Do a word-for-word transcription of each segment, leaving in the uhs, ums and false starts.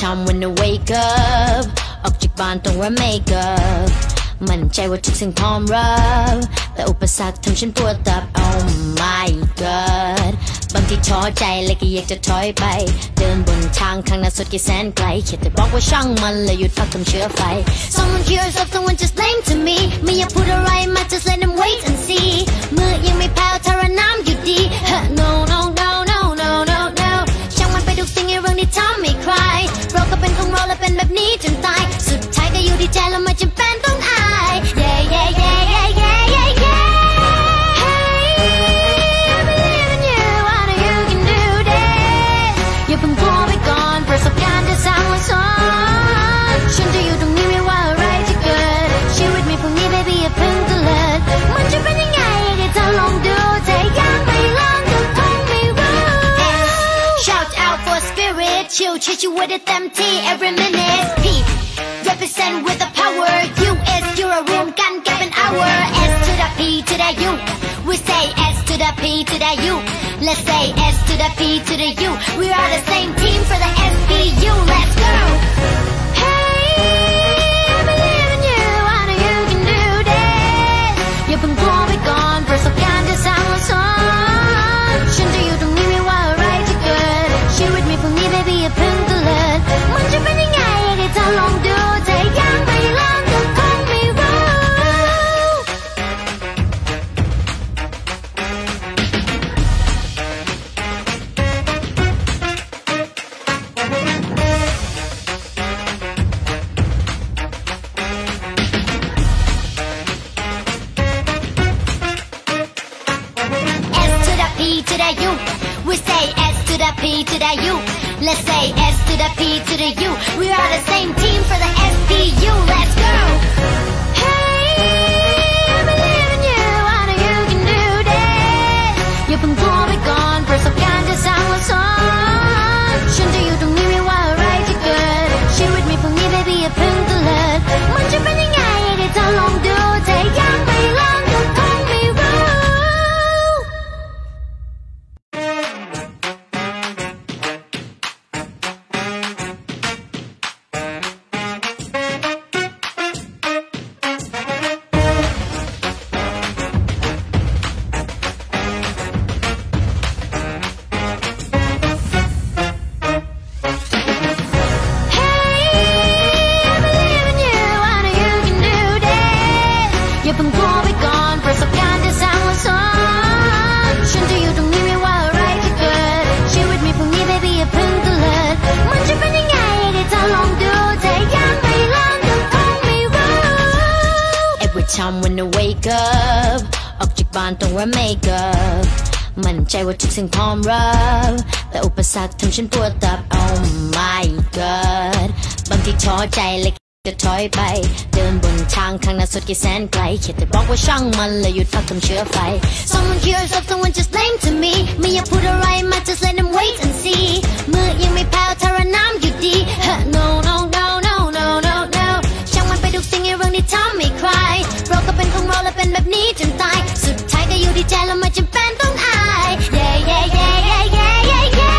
time when I wake up ออกจากบ้านต้องwear makeup มั่นใจว่าทุกสิ่งพร้อมรับแต่อุปสรรคทำฉันปวดตับ Oh my god บางทีท้อใจเลยก็อยากจะถอยไปเดินบนทางข้างหน้าสุดกี่แสนไกลแค่แต่บอกว่าช่างมันเลยหยุดพักทำเชื้อไฟ Someone cares of someone just lame to me ไม่อยากพูดอะไรมา just let them wait and see มือยังไม่แผ่วทาราน้ำอยู่ดี No no no no no no no ช่างมันไปทุกสิ่งไอ้เรื่องที่ทำให้ใครเราก็เป็นของเราและเป็นแบบนี้จนตายสุดท้ายก็อยู่ที่ใจแล้วไม่จำเป็นต้องอาย Yeah yeah yeah yeah yeah yeah yeahอย่าเพิ่งกลัวไปก่อนประสบการณ์จะสร้างวันสอนฉันจะอยู่ตรงนี้ไม่ว่าอะไรจะเกิดชีวิตมีพรุ่งนี้ baby อย่าเพิ่งตะเลิดมันจะเป็นยังไงอยากให้เธอลองดูแต่ยังไม่ลองก็คงไม่รู้ Shout out for spirit chill ใช้ชีวิตได้เต็มที่ every minute P represent with the power U S อยู่รวมกันกันเป็น our S to the P to the U we say S to the P to the U let's say S to the P to the U we are the same team for the S P U let's go Hey I believe in you I know you can do this อย่าเพิ่งกลัวไปก่อนประสบการณ์จะสร้างวันสอนฉันจะอยู่ตรงนี้ไม่ว่าอะไรจะเกิดชีวิตมีพรุ่งนี้ baby อย่าเพิ่งตะเลิดมันจะเป็นยังไงอยากให้เธอลองดูแต่ยังไม่ลองก็คงไม่รู้to the U we say S to the P to the U let's say S to the P to the U we are the same team for the S P U let's go Hey I believe in you I know you can do this อย่าเพิ่งกลัวไปก่อนประสบการณ์จะสร้างวันสอนฉันจะอยู่ตรงนี้ไม่ว่าอะไรจะเกิดชีวิตมีพรุ่งนี้ baby อย่าเพิ่งตะเลิดมันจะเป็นยังไงอยากให้เธอลองดูแต่ยังไม่ลองก็คงไม่รู้Time when I wake up ออกจากบ้านต้องwear makeup มั่นใจว่าทุกสิ่งพร้อมรับแต่อุปสรรคทำฉันปวดตับ Oh my god บางทีท้อใจเลยจะถอยไปเดินบนทางข้างหน้าสุดกี่แสนไกลแค่แต่บอกว่าช่างมันเลยหยุดพักทำเชื้อไฟ Someone cares of someone just lame to me ไม่อยากพูดอะไรมา just let them wait and see มือยังไม่แผ่วทาราน้ำอยู่ดี No no no no no no no ช่างมันไปทุกสิ่งไอ้เรื่องที่ทำให้ใครเราก็เป็นของเราและเป็นแบบนี้จนตายสุดท้ายก็อยู่ที่ใจแล้วไม่จำเป็นต้องอาย Yeah yeah yeah yeah yeah yeah yeah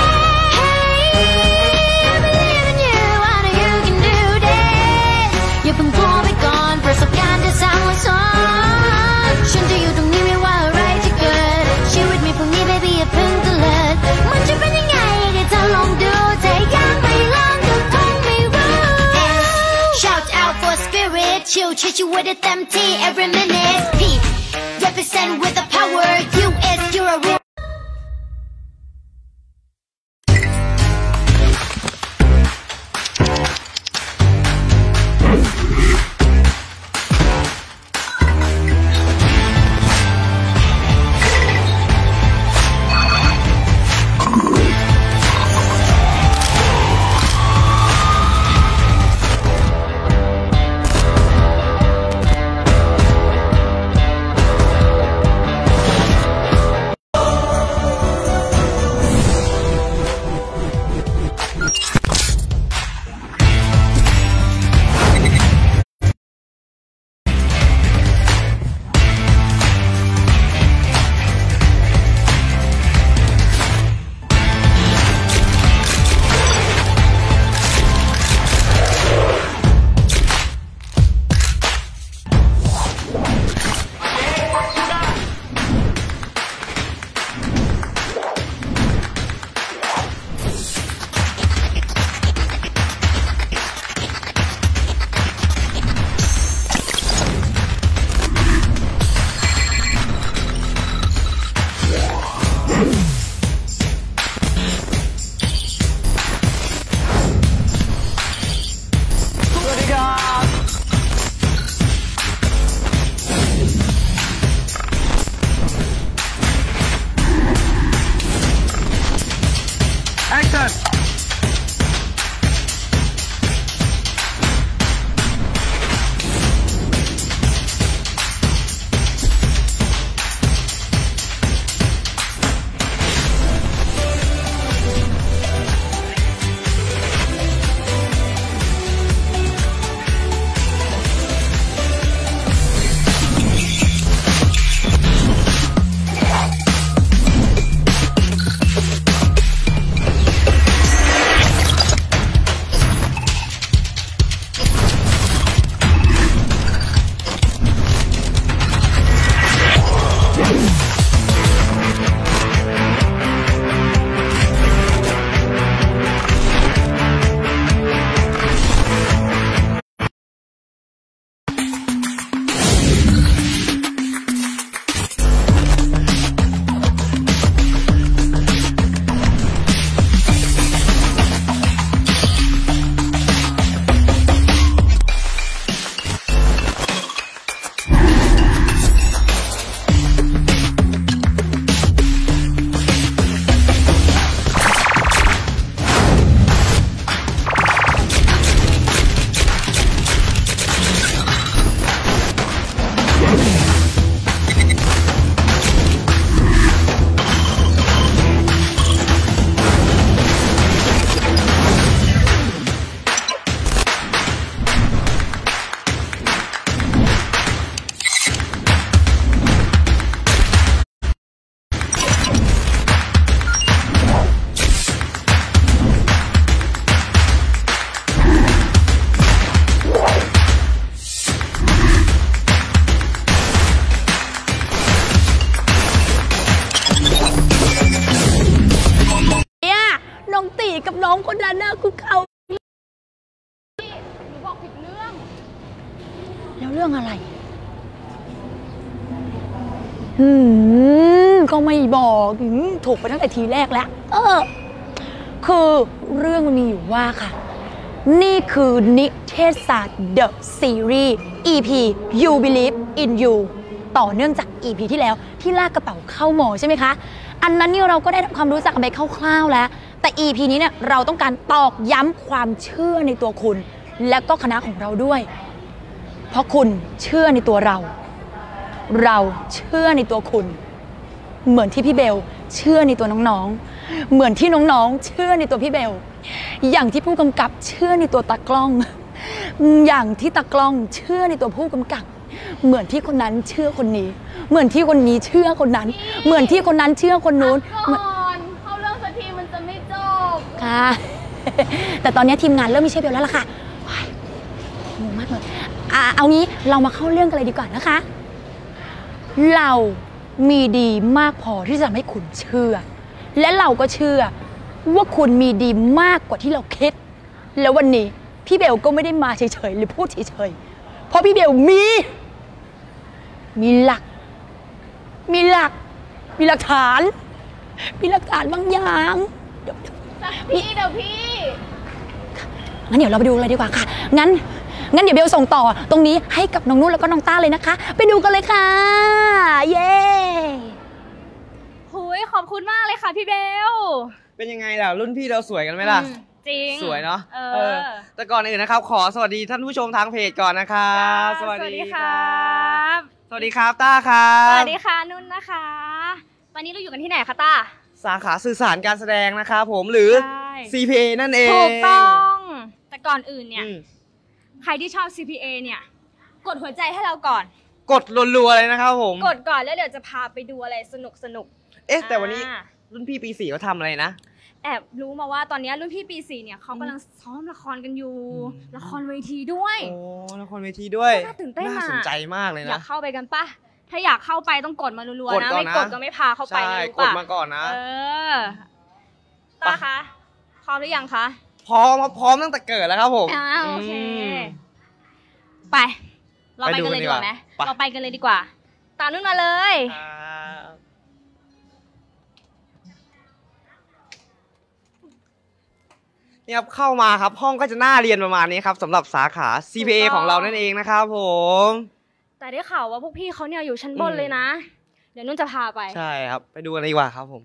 Hey I believe in you I know you can do this อย่าเพิ่งกลัวไปก่อนประสบการณ์จะสร้างวันสอนฉันจะอยู่ตรงนี้ไม่ว่าอะไรจะเกิดชีวิตมีพรุ่งนี้ baby อย่าเพิ่งตะเลิดมันจะเป็นยังไงอยากให้เธอลองดูแต่ยังไม่ลองก็คงไม่รู้ Shout out for spirit chill ใช้ชีวิตได้เต็มที่ every minute P represent with the power U S you're a real กับน้องคนนั้นนะคุกเข่าหนูบอกผิดเรื่องแล้วเรื่องอะไรอืมก็ไม่บอกถูกไปตั้งแต่ทีแรกแล้วเออคือเรื่องมันมีอยู่ว่าค่ะนี่คือนิเทศศาสตร์ The Series อี พี You Believe in You ต่อเนื่องจาก อี พี ที่แล้วที่ลากกระเป๋าเข้าหมอใช่ไหมคะอันนั้นนี่เราก็ได้ความรู้จักกันไปคร่าวๆแล้วแต่ อี พี นี้เนี่ยเราต้องการตอกย้ำความเชื่อในตัวคุณและก็คณะของเราด้วยเพราะคุณเชื่อในตัวเราเราเชื่อในตัวคุณเหมือนที่พี่เบลเชื่อในตัวน้องๆเหมือนที่น้องๆเชื่อในตัวพี่เบลอย่างที่ผู้กำกับเชื่อในตัวตากล้องอย่างที่ตากล้องเชื่อในตัวผู้กำกับเหมือนที่คนนั้นเชื่อคนนี้เหมือนที่คนนี้เชื่อคนนั้นเหมือนที่คนนั้นเชื่อคนนู้นก่อนเข้าเรื่องสักทีมันจะไม่จบค่ะแต่ตอนนี้ทีมงานเริ่มไม่ใช่เบลแล้วล่ะค่ะงงมากเลยอ่ะเอางี้เรามาเข้าเรื่องกันเลยดีกว่านะคะเรามีดีมากพอที่จะทำให้คุณเชื่อและเราก็เชื่อว่าคุณมีดีมากกว่าที่เราคิดแล้ววันนี้พี่เบลก็ไม่ได้มาเฉยๆหรือพูดเฉยๆเพราะพี่เบลมีมีหลักมีหลักมีหลักฐานมีหลักฐานบางอย่างเดี๋ยวพี่เดี๋ยวพี่งั้นเดี๋ยวเราไปดูเลยดีกว่าค่ะงั้นงั้นเดี๋ยวเบลส่งต่อตรงนี้ให้กับน้องนุ่นแล้วก็น้องต้าเลยนะคะไปดูกันเลยค่ะเย้หุยขอบคุณมากเลยค่ะพี่เบลเป็นยังไงล่ะรุ่นพี่เราสวยกันไหมล่ะจริงสวยเนาะเออแต่ก่อนอื่นนะครับขอสวัสดีท่านผู้ชมทางเพจก่อนนะครับสวัสดีครับสวัสดีครับต้าครับสวัสดีค่ะนุ่นนะคะตอนนี้เราอยู่กันที่ไหนคะต้าสาขาสื่อสารการแสดงนะครับผมหรือ ซี พี เอ นั่นเองถูกต้องแต่ก่อนอื่นเนี่ยใครที่ชอบ ซี พี เอ เนี่ยกดหัวใจให้เราก่อนกดรัวๆเลยนะครับผมกดก่อนแล้วเดี๋ยวจะพาไปดูอะไรสนุกสนุกเอ๊ะแต่วันนี้รุ่นพี่ปีสี่เขาทำอะไรนะแอบรู้มาว่าตอนนี้รุ่นพี่ปีสี่เนี่ยเขากำลังซ้อมละครกันอยู่ละครเวทีด้วยโอ้ละครเวทีด้วยน่าตื่นเต้นน่าสนใจมากเลยนะอยากเข้าไปกันปะถ้าอยากเข้าไปต้องกดมารัวๆนะไม่กดก็ไม่พาเข้าไปนะรู้ปะกดมาก่อนนะเออป้าคะพร้อมหรือยังคะพร้อมพร้อมตั้งแต่เกิดแล้วครับผมอ่าโอเคไปเราไปกันเลยดีกว่าไหมเราไปกันเลยดีกว่าตามนุ่นมาเลยนี่ครับเข้ามาครับห้องก็จะน่าเรียนประมาณนี้ครับสำหรับสาขา ซี พี เอ ของเรานั่นเองนะครับผมแต่ได้ข่าวว่าพวกพี่เขาเนี่ยอยู่ชั้นบนเลยนะเดี๋ยวนุ่นจะพาไปใช่ครับไปดูกันดีกว่าครับผม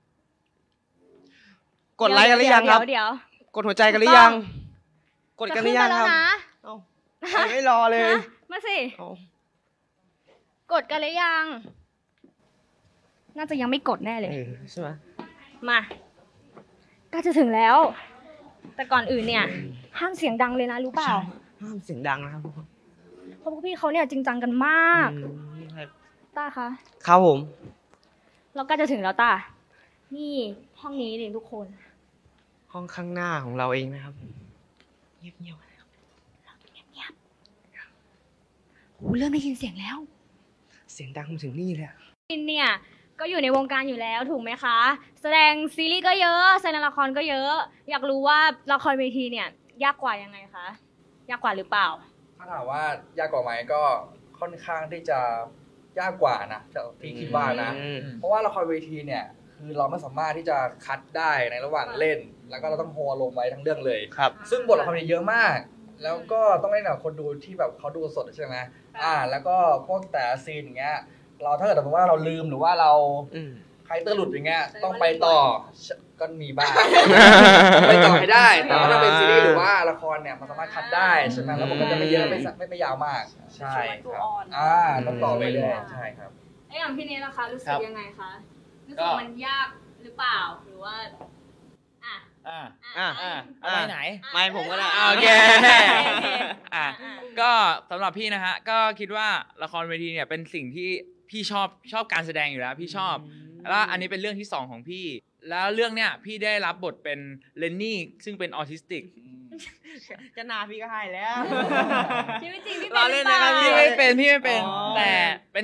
กดไลค์กันหรือยังครับเดี๋ยวกดหัวใจกันหรือยังกดกันหรือยังครับเอ้าไม่รอเลยมาสิกดกันหรือยังน่าจะยังไม่กดแน่เลยใช่ไหมมาก็จะถึงแล้วแต่ก่อนอื่นเนี่ยห้ามเสียงดังเลยนะรู้เปล่าห้ามเสียงดังนะครับเพราะพวกพี่เขาเนี่ยจริงจังกันมากต้าคะครับผมเราก็จะถึงแล้วต้านี่ห้องนี้เลยทุกคนห้องข้างหน้าของเราเองนะครับเงียบเงียบนะครับเงียบเงียบโอ้เริ่มได้ยินเสียงแล้วเสียงดังมาถึงนี่เลยเนี่ยก็อยู่ในวงการอยู่แล้วถูกไหมคะแสดงซีรีส์ก็เยอะแสดงละครก็เยอะอยากรู้ว่าละครเวทีเนี่ยยากกว่ายังไงคะยากกว่าหรือเปล่าถ้าถามว่ายากกว่าไหมก็ค่อนข้างที่จะยากกว่านะที่คิดว่านะเพราะว่าละครเวทีเนี่ยคือเราไม่สามารถที่จะคัดได้ในระหว่างเล่นแล้วก็เราต้องโฮลงไว้ทั้งเรื่องเลยครับซึ่งบทละครเนี่ยเยอะมากแล้วก็ต้องเล่นกับคนดูที่แบบเขาดูสดใช่ไหมอ่าแล้วก็พวกแต่ซีนอย่างเงี้ยเราถ้าเกิดสมมติว่าเราลืมหรือว่าเราใครเตอร์หลุดอย่างเงี้ยต้องไปต่อก็มีบ้างไปต่อให้ได้แต่ว่าถ้าเป็นซีรีส์หรือว่าละครเนี่ยมันสามารถคัดได้ใช่ไหมแล้วมันก็จะไม่เยอะไม่ไม่ไม่ยาวมากใช่ครับอ่าต้องต่อไปเลยใช่ครับไอ้อย่างพี่เนทนะคะรู้สึกยังไงคะรู้สึกมันยากหรือเปล่าหรือว่าอ่ะอ่าอ่าอ่าเอาไปไหนไม่ผมก็ได้โอเคอ่ะก็สำหรับพี่นะฮะก็คิดว่าละครเวทีเนี่ยเป็นสิ่งที่พี่ชอบชอบการแสดงอยู่แล้วพี่ชอบแล้วอันนี้เป็นเรื่องที่สองของพี่แล้วเรื่องเนี้ยพี่ได้รับบทเป็นเลนนี่ซึ่งเป็นออทิสติกจะนาพี่ก็ให้แล้วชีวิตจริงพี่เป็นหรือเปล่าพี่ไม่เป็นพี่ไม่เป็นแต่เป็น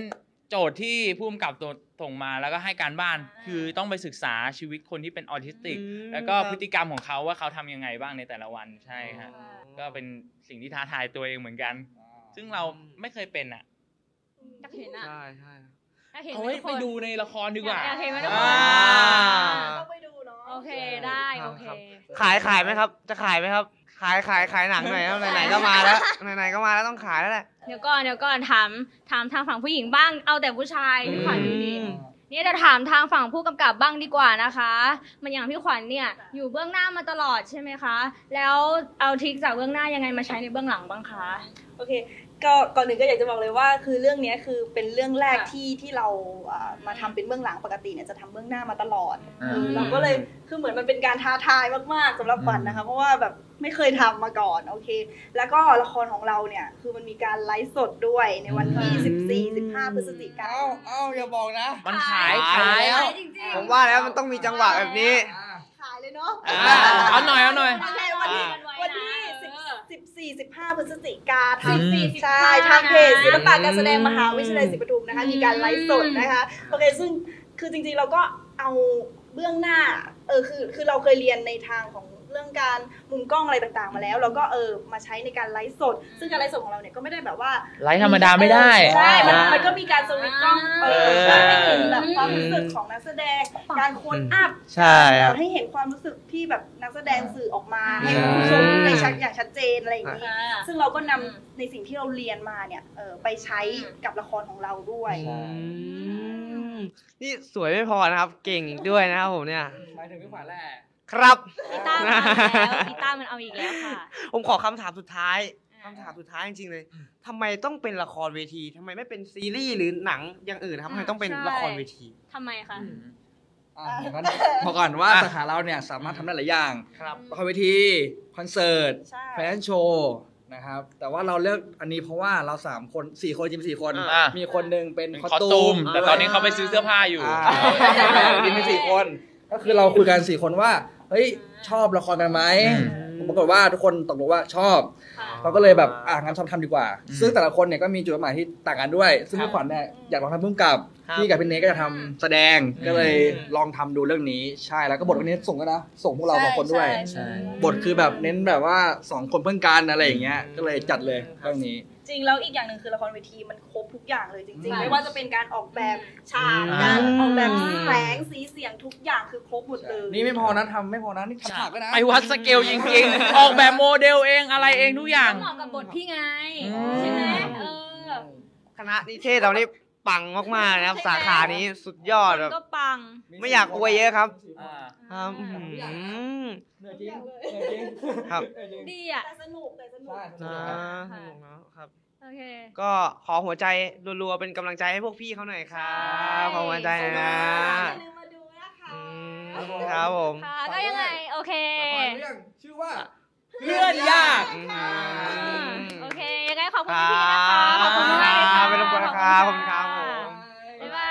โจทย์ที่ผู้กำกับส่งมาแล้วก็ให้การบ้านคือต้องไปศึกษาชีวิตคนที่เป็นออทิสติกแล้วก็พฤติกรรมของเขาว่าเขาทำยังไงบ้างในแต่ละวันใช่ฮะก็เป็นสิ่งที่ท้าทายตัวเองเหมือนกันซึ่งเราไม่เคยเป็นอ่ะอยากเห็นอ่ะใช่ใช่อยากเห็นเอาไว้ไปดูในละครดีกว่าอยากเห็นไหมทุกคอ่านต้องไปดูเนาะโอเคได้โอเคขายขายไหมครับ จะขายไหมครับ ขายขายขายหนังหน่อยครับไหนๆก็มาแล้วไหนๆก็มาแล้วต้องขายแล้วแหละเดี๋ยวก่อนเดี๋ยวก่อนถามถามทางฝั่งผู้หญิงบ้างเอาแต่ผู้ชายพี่ขวัญดูดิอืมนี่จะถามทางฝั่งผู้กำกับบ้างดีกว่านะคะ มันอย่างพี่ขวัญเนี่ยอยู่เบื้องหน้ามาตลอดใช่ไหมคะ แล้วเอาทริคจากเบื้องหน้ายังไงมาใช้ในเบื้องหลังบ้างคะโอเคก็ก่อนหนึ่งก็อยากจะบอกเลยว่าคือเรื่องนี้คือเป็นเรื่องแรกที่ที่เราอ่ามาทำเป็นเบื้องหลังปกติเนี่ยจะทำเบื้องหน้ามาตลอดอืมเออเราก็เลยคือเหมือนมันเป็นการท้าทายมากๆสำหรับขวัญนะคะเพราะว่าแบบไม่เคยทำมาก่อนโอเคแล้วก็ละครของเราเนี่ยคือมันมีการไลฟ์สดด้วยในวันที่สิบสี่ สิบห้าพฤศจิกายเอ้าน เอ้าอย่าบอกนะมันขายขายขายจริงผมว่าแล้วมันต้องมีจังหวะแบบนี้ขายเลยเนาะอ่าเอาหน่อยเอาหน่อยโอเควันที่อ่าวันที่สิบสิบสี่สิบห้าพฤศจิกาอืมทำใช่ทางเพจศิลปะการแสดงมหาวิทยาลัยศรีปทุมนะคะมีการไลฟ์สดนะคะโอเคซึ่งคือจริงๆเราก็เอาเบื้องหน้าเออคือคือเราเคยเรียนในทางของเรื่องการมุมกล้องอะไรต่างๆมาแล้วเราก็เออมาใช้ในการไลฟ์สด ซึ่งการไลฟ์สดของเราเนี่ยก็ไม่ได้แบบว่าไลฟ์ธรรมดาไม่ได้ใช่มันอ่ามัมันก็มีการสวิตช์กล้องเออใช่ให้เห็นแบบความรู้สึกของนักแสดงการโค้ดอัพใช่ครับให้เห็นความรู้สึกที่แบบนักแสดงสื่อออกมาให้ผู้ชมได้ชัดอย่างชัดเจนอะไรอย่างนี้ ซึ่งเราก็นำในสิ่งที่เราเรียนมาเนี่ยเออไปใช้กับละครของเราด้วยอืมนี่สวยไม่พอนะครับ เก่งอีกด้วยนะครับผมเนี่ยหมายถึงพี่ขวัญแหละครับกีตาร์มันเอาอีกแล้วกีตาร์มันเอาอีกแล้วค่ะผมขอคำถามสุดท้ายคำถามสุดท้ายจริงๆเลยทำไมต้องเป็นละครเวทีทำไมไม่เป็นซีรีส์หรือหนังอย่างอื่นครับทำไมต้องเป็นละครเวทีทำไมคะอ่ะงั้นบอกก่อนว่าอ่ะสาขาเราเนี่ยสามารถทำได้หลายอย่างครับละครเวทีคอนเสิร์ตใช่แฟชั่นโชว์นะครับแต่ว่าเราเลือกอันนี้เพราะว่าเราสามคนสี่คนจริงๆสี่คนอ่ะมีคนหนึ่งเป็นเป็นคอคอสสตูตูมมแต่ตอนนี้เขาไปซื้อเสื้อผ้าอยู่อ่ามีเป็นสี่คน ก็คือเราคุยกันสี่คนว่าเฮ้ยชอบละครกันไหมอืมปรากฏว่าทุกคนตกลงว่าชอบค่ะเราก็เลยแบบอ่ะงั้นทำทำดีกว่าอืมซึ่งแต่ละคนเนี่ยก็มีจุดหมายที่ต่างกันด้วย ซึ่งพี่ขวัญเนี่ยอยากลองทำพุ่มกับครับพี่กับพี่เนยก็จะทำแสดงอืมก็เลยลองทำดูเรื่องนี้ใช่แล้วก็บทวันนี้ส่งกันนะส่งพวกเราสองคนด้วยใช่บทคือแบบเน้นแบบว่าสองคนเพื่อนกันอะไรอย่างเงี้ยก็เลยจัดเลยเรื่องนี้จริงแล้วอีกอย่างหนึ่งคือละครเวทีมันครบทุกอย่างเลยจริงค่ะๆ ไม่ว่าจะเป็นการออกแบบฉากอืมการออกแบบแสงสีเสียงทุกอย่างคือครบหมดเลยนี่ไม่พอนะทำไม่พอนะนี่ทำฉากด้วยนะไปวัดสเกลจริงๆ ออกแบบโมเดลเองอะไรเองทุกอย่างเหมาะกับบทพี่ไงอืมใช่ไหมเออคณะนิเทศเรานี่ปังมากๆนะครับ สาขานี้สุดยอดแบบก็ปังไม่อยากอวยเยอะครับอ่าครับอื้อหือเหนื่อยจริงเหนื่อยจริงครับดีอ่ะแต่สนุกแต่สนุกใช่สนุนะกสนุกนะครับโอเคก็ขอหัวใจรัวๆเป็นกำลังใจให้พวกพี่เขาหน่อยครับขอหัวใจหน่อยนะอย่าลืมมาดูนะคะอืมครับผมค่ะ ก็ยังไง โอเคเรื่องชื่อว่าเพื่อนยากอืมโอเค ยังไงขอบคุณพี่ๆนะคะ ขอบคุณมากเลยค่ะไม่รบกวนนะครับขอบคุณครับผมบ๊ายบาย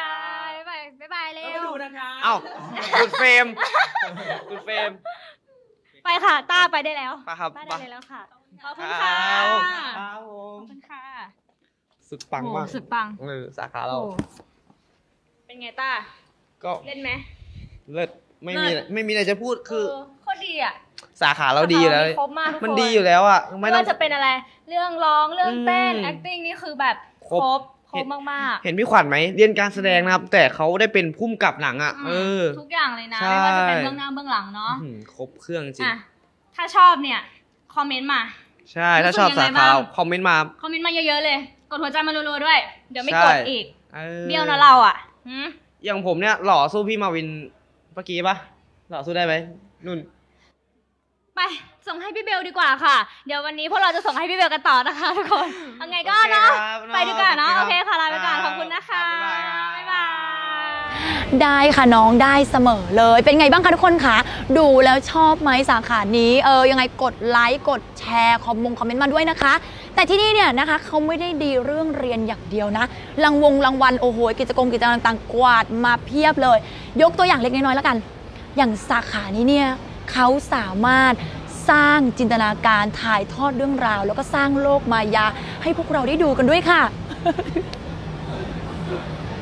บ๊ายบาย บ๊ายบายเร็แล้ววดูนะคะเอ้าคุณเฟรมคุณเฟรมไปค่ะ ต้าไปได้แล้วไปครับต้าไปได้แล้วค่ะ ขอบคคุณรัค่ะบขครับผอมบคุณค่ะสุดปังโอ้มากสุดปังเออสาขาเราโอ้เป็นไงต้าก็เล่นไหมเลิศไม่มีเลิศไม่มีอะไรจะพูดคือเโคตรดีอ่ะสาขาเราดีอยู่แล้วครบมากทุกคนมันดีอยู่แล้วอ่ะไม่ไม่ต้องว่าจะเป็นอะไร เรื่องร้อง เรื่องเต้นอืม acting นี่คือแบบคครบรบ ครบมากเห็นพี่ขวัญไหมเรียนการแสดงนะครับ แต่เขาได้เป็นผู้กำกับหนังอ่ะๆเอมอทุกอย่างเลยนะใช่ไม่ว่าจะเป็นเบื้องหน้าเบื้องหลังเนาะอื้อหือครบเครื่องจริงอ่ะ ถ้าชอบเนี่ย คอมเมนต์มาใช่ ถ้าชอบรู้สึสากยังไงขาบ้างเราคอมเมนต์มาคอมเมนต์มาเยอะๆเลย กดหัวใจมารัวๆด้วย เดี๋ยวไม่ใช่กดอีกออเบี้ยวนะเราอ่ะหืมอย่างผมเนี่ยหล่อสู้พี่มาวินเมื่อกี้ปะหล่อสู้ได้ไหมนุ่นไป ส่งให้พี่เบลดีกว่าค่ะ เดี๋ยววันนี้พวกเราจะส่งให้พี่เบลกันต่อนะคะทุกคนยังไงก็เนาะโอเคครับไปดีกว่าเนาะโอโอเคเคครับค่ะลาไปก่อนครับขอบคุณนะคะบ๊ายบายครับบ๊ายบายได้ค่ะน้องได้เสมอเลย เป็นไงบ้างคะทุกคนคะดูแล้วชอบไหมสาขานี้เออยังไงกดไลค์กดแชร์คอมมงคอมเมนต์มาด้วยนะคะ แต่ที่นี่เนี่ยนะคะเขาไม่ได้ดีเรื่องเรียนอย่างเดียวนะรางวงรางวัลโอ้โหกิจกรรมกิจกรรมต่างๆกวาดมาเพียบเลย ยกตัวอย่างเล็กน้อยๆแล้วกัน อย่างสาขานี้เนี่ยเขาสามารถสร้างจินตนาการถ่ายทอดเรื่องราว แล้วก็สร้างโลกมายาให้พวกเราได้ดูกันด้วยค่ะ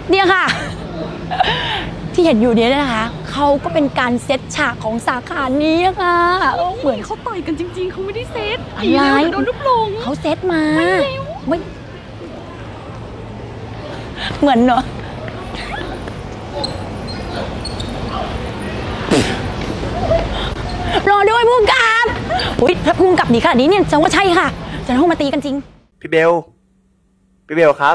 เนี่ยค่ะ ที่เห็นอยู่เนี้ยนะคะเขาก็เป็นการเซตฉากของสาขานี้ค่ะเหมือนเขาต่อยกันจริงๆเขาไม่ได้เซตอะไรโดนลูกหลงเขาเซตมาไม่เหมือนเนอะรอด้วยภูมิกับอุ้ยถ้าภูมิกับหนีขนาดนี้เนี่ยฉันว่าใช่ค่ะจะต้องมาตีกันจริงพี่เบลพี่เบลครับ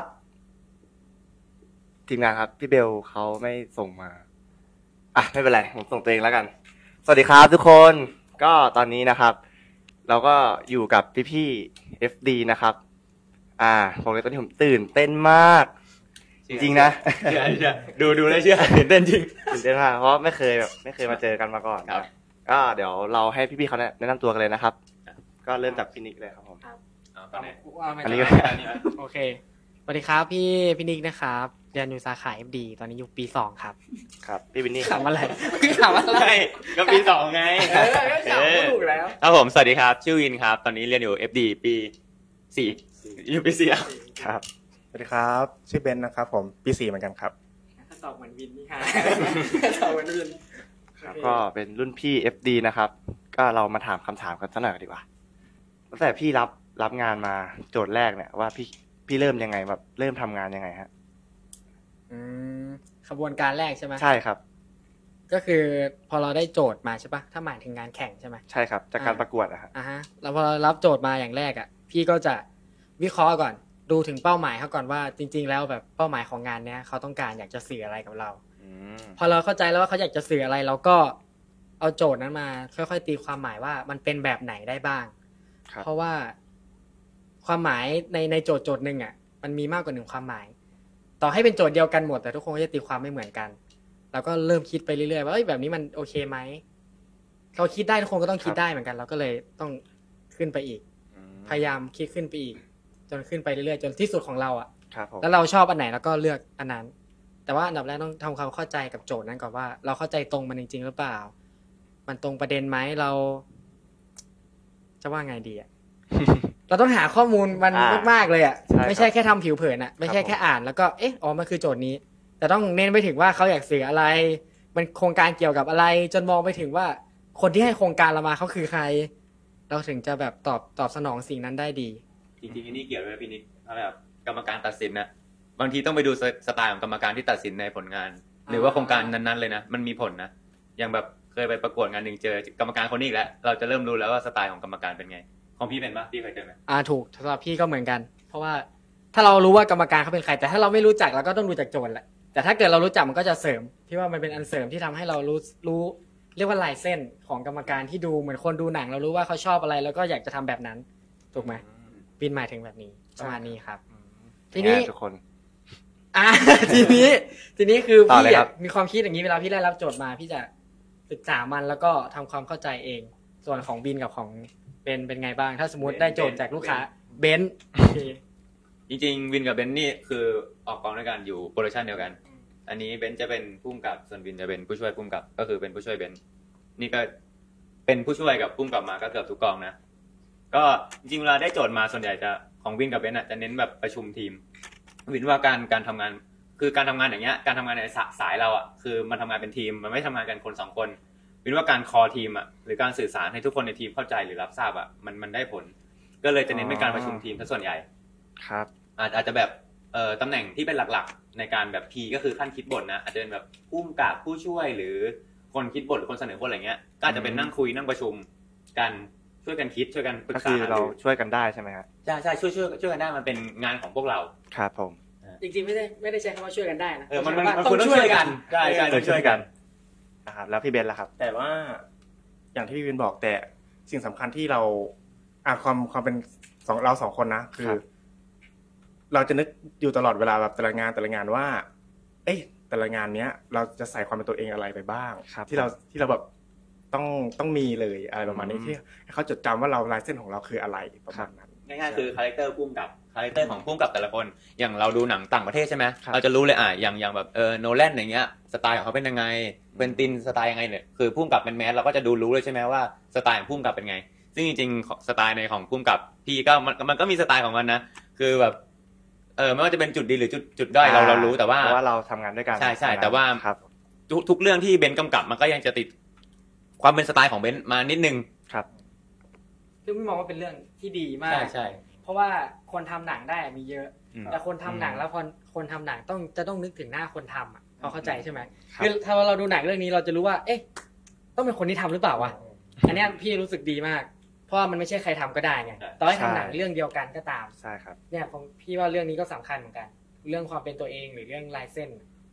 ทีมงานครับพี่เบลเขาไม่ส่งมาอ่ะไม่เป็นไรผมส่งตัวเองแล้วกันสวัสดีครับทุกคนก็ตอนนี้นะครับเราก็อยู่กับพี่พี่ๆ เอฟ ดี นะครับอ่าผมเลยตอนนี้ผมตื่นเต้นมากจริงๆนะดูดูเลยเชื่อตื่นเต้นจริงตื่นเต้นมากเพราะไม่เคยแบบไม่เคยมาเจอกันมาก่อนครับก็เดี๋ยวเราให้พี่ๆเขาแนะนำตัวกันเลยนะครับก็เริ่มจากพี่นิกเลยครับผมอันนี้โอเคสวัสดีครับพี่พี่นิกนะครับเรียนอยู่สาขา เอฟ ดี ตอนนี้อยู่ปีสองครับครับพี่วินนี่ถามอะไรถามอะไรก็ปีสองไงเออก็ถามถูกแล้วครับผมสวัสดีครับชื่อวินครับตอนนี้เรียนอยู่ เอฟ ดี ปีสี่อยู่ปีสี่ครับสวัสดีครับชื่อเบนนะครับผมปีสี่เหมือนกันครับสอบเหมือนวินนี่ค่ะสอบเหมือนวินครับก็เป็นรุ่นพี่ เอฟ ดี นะครับก็เรามาถามคำถามกันสักหน่อยดีกว่าตั้งแต่พี่รับรับงานมาโจทย์แรกเนี่ยว่าพี่พี่เริ่มยังไงแบบเริ่มทำงานยังไงฮะอืมขบวนการแรกใช่ไหมใช่ครับก็คือพอเราได้โจทย์มาใช่ปะถ้าหมายถึงงานแข่งใช่ไหมใช่ครับจากการประกวดอะฮะอ่าฮะแล้วพอเรารับโจทย์มาอย่างแรกอ่ะพี่ก็จะวิเคราะห์ก่อนดูถึงเป้าหมายเขาก่อนว่าจริงๆแล้วแบบเป้าหมายของงานเนี้ยเขาต้องการอยากจะสื่ออะไรกับเราพอเราเข้าใจแล้วว่าเขาอยากจะสื่ออะไรเราก็เอาโจทย์นั้นมาค่อยๆตีความหมายว่ามันเป็นแบบไหนได้บ้างเพราะว่าความหมายในในโจทย์โจทย์หนึ่งอ่ะมันมีมากกว่าหนึ่งความหมายต่อให้เป็นโจทย์เดียวกันหมดแต่ทุกคนก็จะตีความไม่เหมือนกันเราก็เริ่มคิดไปเรื่อยๆว่าเอ้ยแบบนี้มันโอเคไหมเขาคิดได้ทุกคนก็ต้องคิดได้เหมือนกันเราก็เลยต้องขึ้นไปอีกพยายามคิดขึ้นไปอีกจนขึ้นไปเรื่อยๆจนที่สุดของเราอ่ะแล้วเราชอบอันไหนเราก็เลือกอันนั้นแต่ว่าอันดับแรกต้องทำความเข้าใจกับโจทย์นั้นก่อนว่าเราเข้าใจตรงมันจริงๆหรือเปล่ามันตรงประเด็นไหมเราจะว่าไงดีอ่ะ เราต้องหาข้อมูลมันมากๆเลยอ่ะไม่ใช่แค่ทำผิวเผินอ่ะไม่ใช่แค่อ่านแล้วก็เอ๊ะอ๋อมันคือโจทย์นี้แต่ต้องเน้นไปถึงว่าเขาอยากสื่ออะไรมันโครงการเกี่ยวกับอะไรจนมองไปถึงว่าคนที่ให้โครงการเรามาเขาคือใครเราถึงจะแบบตอบตอบสนองสิ่งนั้นได้ดีจริงๆนี่เกี่ยวด้วยพี่นิกแบบกรรมการตัดสินนะบางทีต้องไปดูสไตล์ของกรรมการที่ตัดสินในผลงานหรือว่าโครงการนั้นๆเลยนะมันมีผลนะอย่างแบบเคยไปประกวดงานหนึ่งเจอกรรมการคนนี้อีกแล้วเราจะเริ่มรู้แล้วว่าสไตล์ของกรรมการเป็นไงของพี่เป็นปะพี่เคยเจอไหมอ่าถูกสำหรับพี่ก็เหมือนกันเพราะว่าถ้าเรารู้ว่ากรรมการเขาเป็นใครแต่ถ้าเราไม่รู้จักเราก็ต้องดูจากโจทย์แหละแต่ถ้าเกิดเรารู้จักมันก็จะเสริมพี่ว่ามันเป็นอันเสริมที่ทำให้เรารู้รู้เรียกว่าลายเส้นของกรรมการที่ดูเหมือนคนดูหนังเรารู้ว่าเขาชอบอะไรแล้วก็อยากจะทำแบบนั้นถูกไหมบินหมายถึงแบบนี้ประมาณนี้ครับทีนี้ทุกคนอ่าทีนี้ทีนี้คือพี่มีความคิดอย่างนี้เวลาพี่ได้รับโจทย์มาพี่จะศึกษามันแล้วก็ทำความเข้าใจเองส่วนของบินกับของเป็นเป็นไงบ้างถ้าสมมติได้โจทย์จากลูกค้าเบนซ์จริงๆวินกับเบนซ์นี่คือออกกองด้วยกันอยู่โปรดักชันเดียวกันอันนี้เบนซ์จะเป็นผู้กำกับส่วนวินจะเป็นผู้ช่วยผู้กำกับก็คือเป็นผู้ช่วยเบนซ์นี่ก็เป็นผู้ช่วยกับผู้กำกับมาก็เกือบทุกกองนะก็จริงๆเวลาได้โจทย์มาส่วนใหญ่จะของวินกับเบนซ์อ่ะจะเน้นแบบประชุมทีมวินว่าการการทำงานคือการทำงานอย่างเงี้ยการทำงานในสายเราอ่ะคือมันทำงานเป็นทีมมันไม่ทำงานกันคนสองคนวินว่าการคอทีมอ่ะหรือการสื่อสารให้ทุกคนในทีมเข้าใจหรือรับทราบอ่ะมันมันได้ผลก็เลยจะเน้นเป็นการประชุมทีมซะส่วนใหญ่ครับอาจอาจจะแบบเอ่อตำแหน่งที่เป็นหลักๆในการแบบพีก็คือขั้นคิดบทนะอาจจะเป็นแบบผู้กำกับผู้ช่วยหรือคนคิดบทหรือคนเสนอบทอะไรเงี้ยก็อาจจะเป็นนั่งคุยนั่งประชุมกันช่วยกันคิดช่วยกันปรึกษาก็คือเราช่วยกันได้ใช่ไหมครับใช่ใช่ช่วยช่วยช่วยกันได้มันเป็นงานของพวกเราครับผมจริงๆไม่ได้ไม่ได้ใช้คำว่าช่วยกันได้นะเออมันมันต้องช่วยกันใช่ใช่ต้องช่วยกันนะครับแล้วพี่เบนล่ะครับแต่ว่าอย่างที่พี่เบนบอกแต่สิ่งสำคัญที่เราอ่ะความความเป็นสองเราสองคนนะคือเราจะนึกอยู่ตลอดเวลาแบบแต่ละงานแต่ละงานว่าเอ้ยแต่ละงานเนี้ยเราจะใส่ความเป็นตัวเองอะไรไปบ้างที่เราที่เราแบบต้องต้องมีเลยอะไรประมาณนี้ที่เขาจดจำว่าเราลายเส้นของเราคืออะไรประมาณนั้นง่ายๆคือคาแรคเตอร์พุ่มกับคาแรคเตอร์ของพุ่มกับแต่ละคนอย่างเราดูหนังต่างประเทศใช่ไหมเราจะรู้เลยอ่ะอย่างอย่างแบบเออโนแลนอย่างเงี้ยสไตล์ของเขาเป็นยังไงเป็นตินสไตล์ยังไงเนี่ยคือพุ่มกับเป็นแมสเราก็จะดูรู้เลยใช่ไหมว่าสไตล์ของพุ่มกับเป็นไงซึ่งจริงๆสไตล์ในของพุ่มกับพี่ก็มันมันก็มีสไตล์ของมันนะคือแบบเออไม่ว่าจะเป็นจุดดีหรือจุดจุดด้อยเราเรารู้แต่ว่าเพราะว่าเราทำงานด้วยกันใช่ใช่แต่ว่าครับทุกทุกเรื่องที่เบนซ์กำกับมันก็ยังจะติดความเป็นสไตล์ของเบนซ์มานิดนึงครับซึ่งพี่มองว่าเป็นเรื่องที่ดีมากใช่ใช่เพราะว่าคนทำหนังได้มีเยอะแต่คนทำหนังแล้วคนคนทำหนังต้องจะต้องนึกถึงหน้าคนทำอ่ะพอเข้าใจใช่ไหมคือถ้าเราดูหนังเรื่องนี้เราจะรู้ว่าเอ๊ะต้องเป็นคนที่ทำหรือเปล่าวะอันนี้พี่รู้สึกดีมากเพราะมันไม่ใช่ใครทำก็ได้ไงต่อให้ทำหนังเรื่องเดียวกันก็ตามใช่ครับเนี่ยผมพี่ว่าเรื่องนี้ก็สำคัญเหมือนกันเรื่องความเป็นตัวเองหรือเรื่องลายเส้น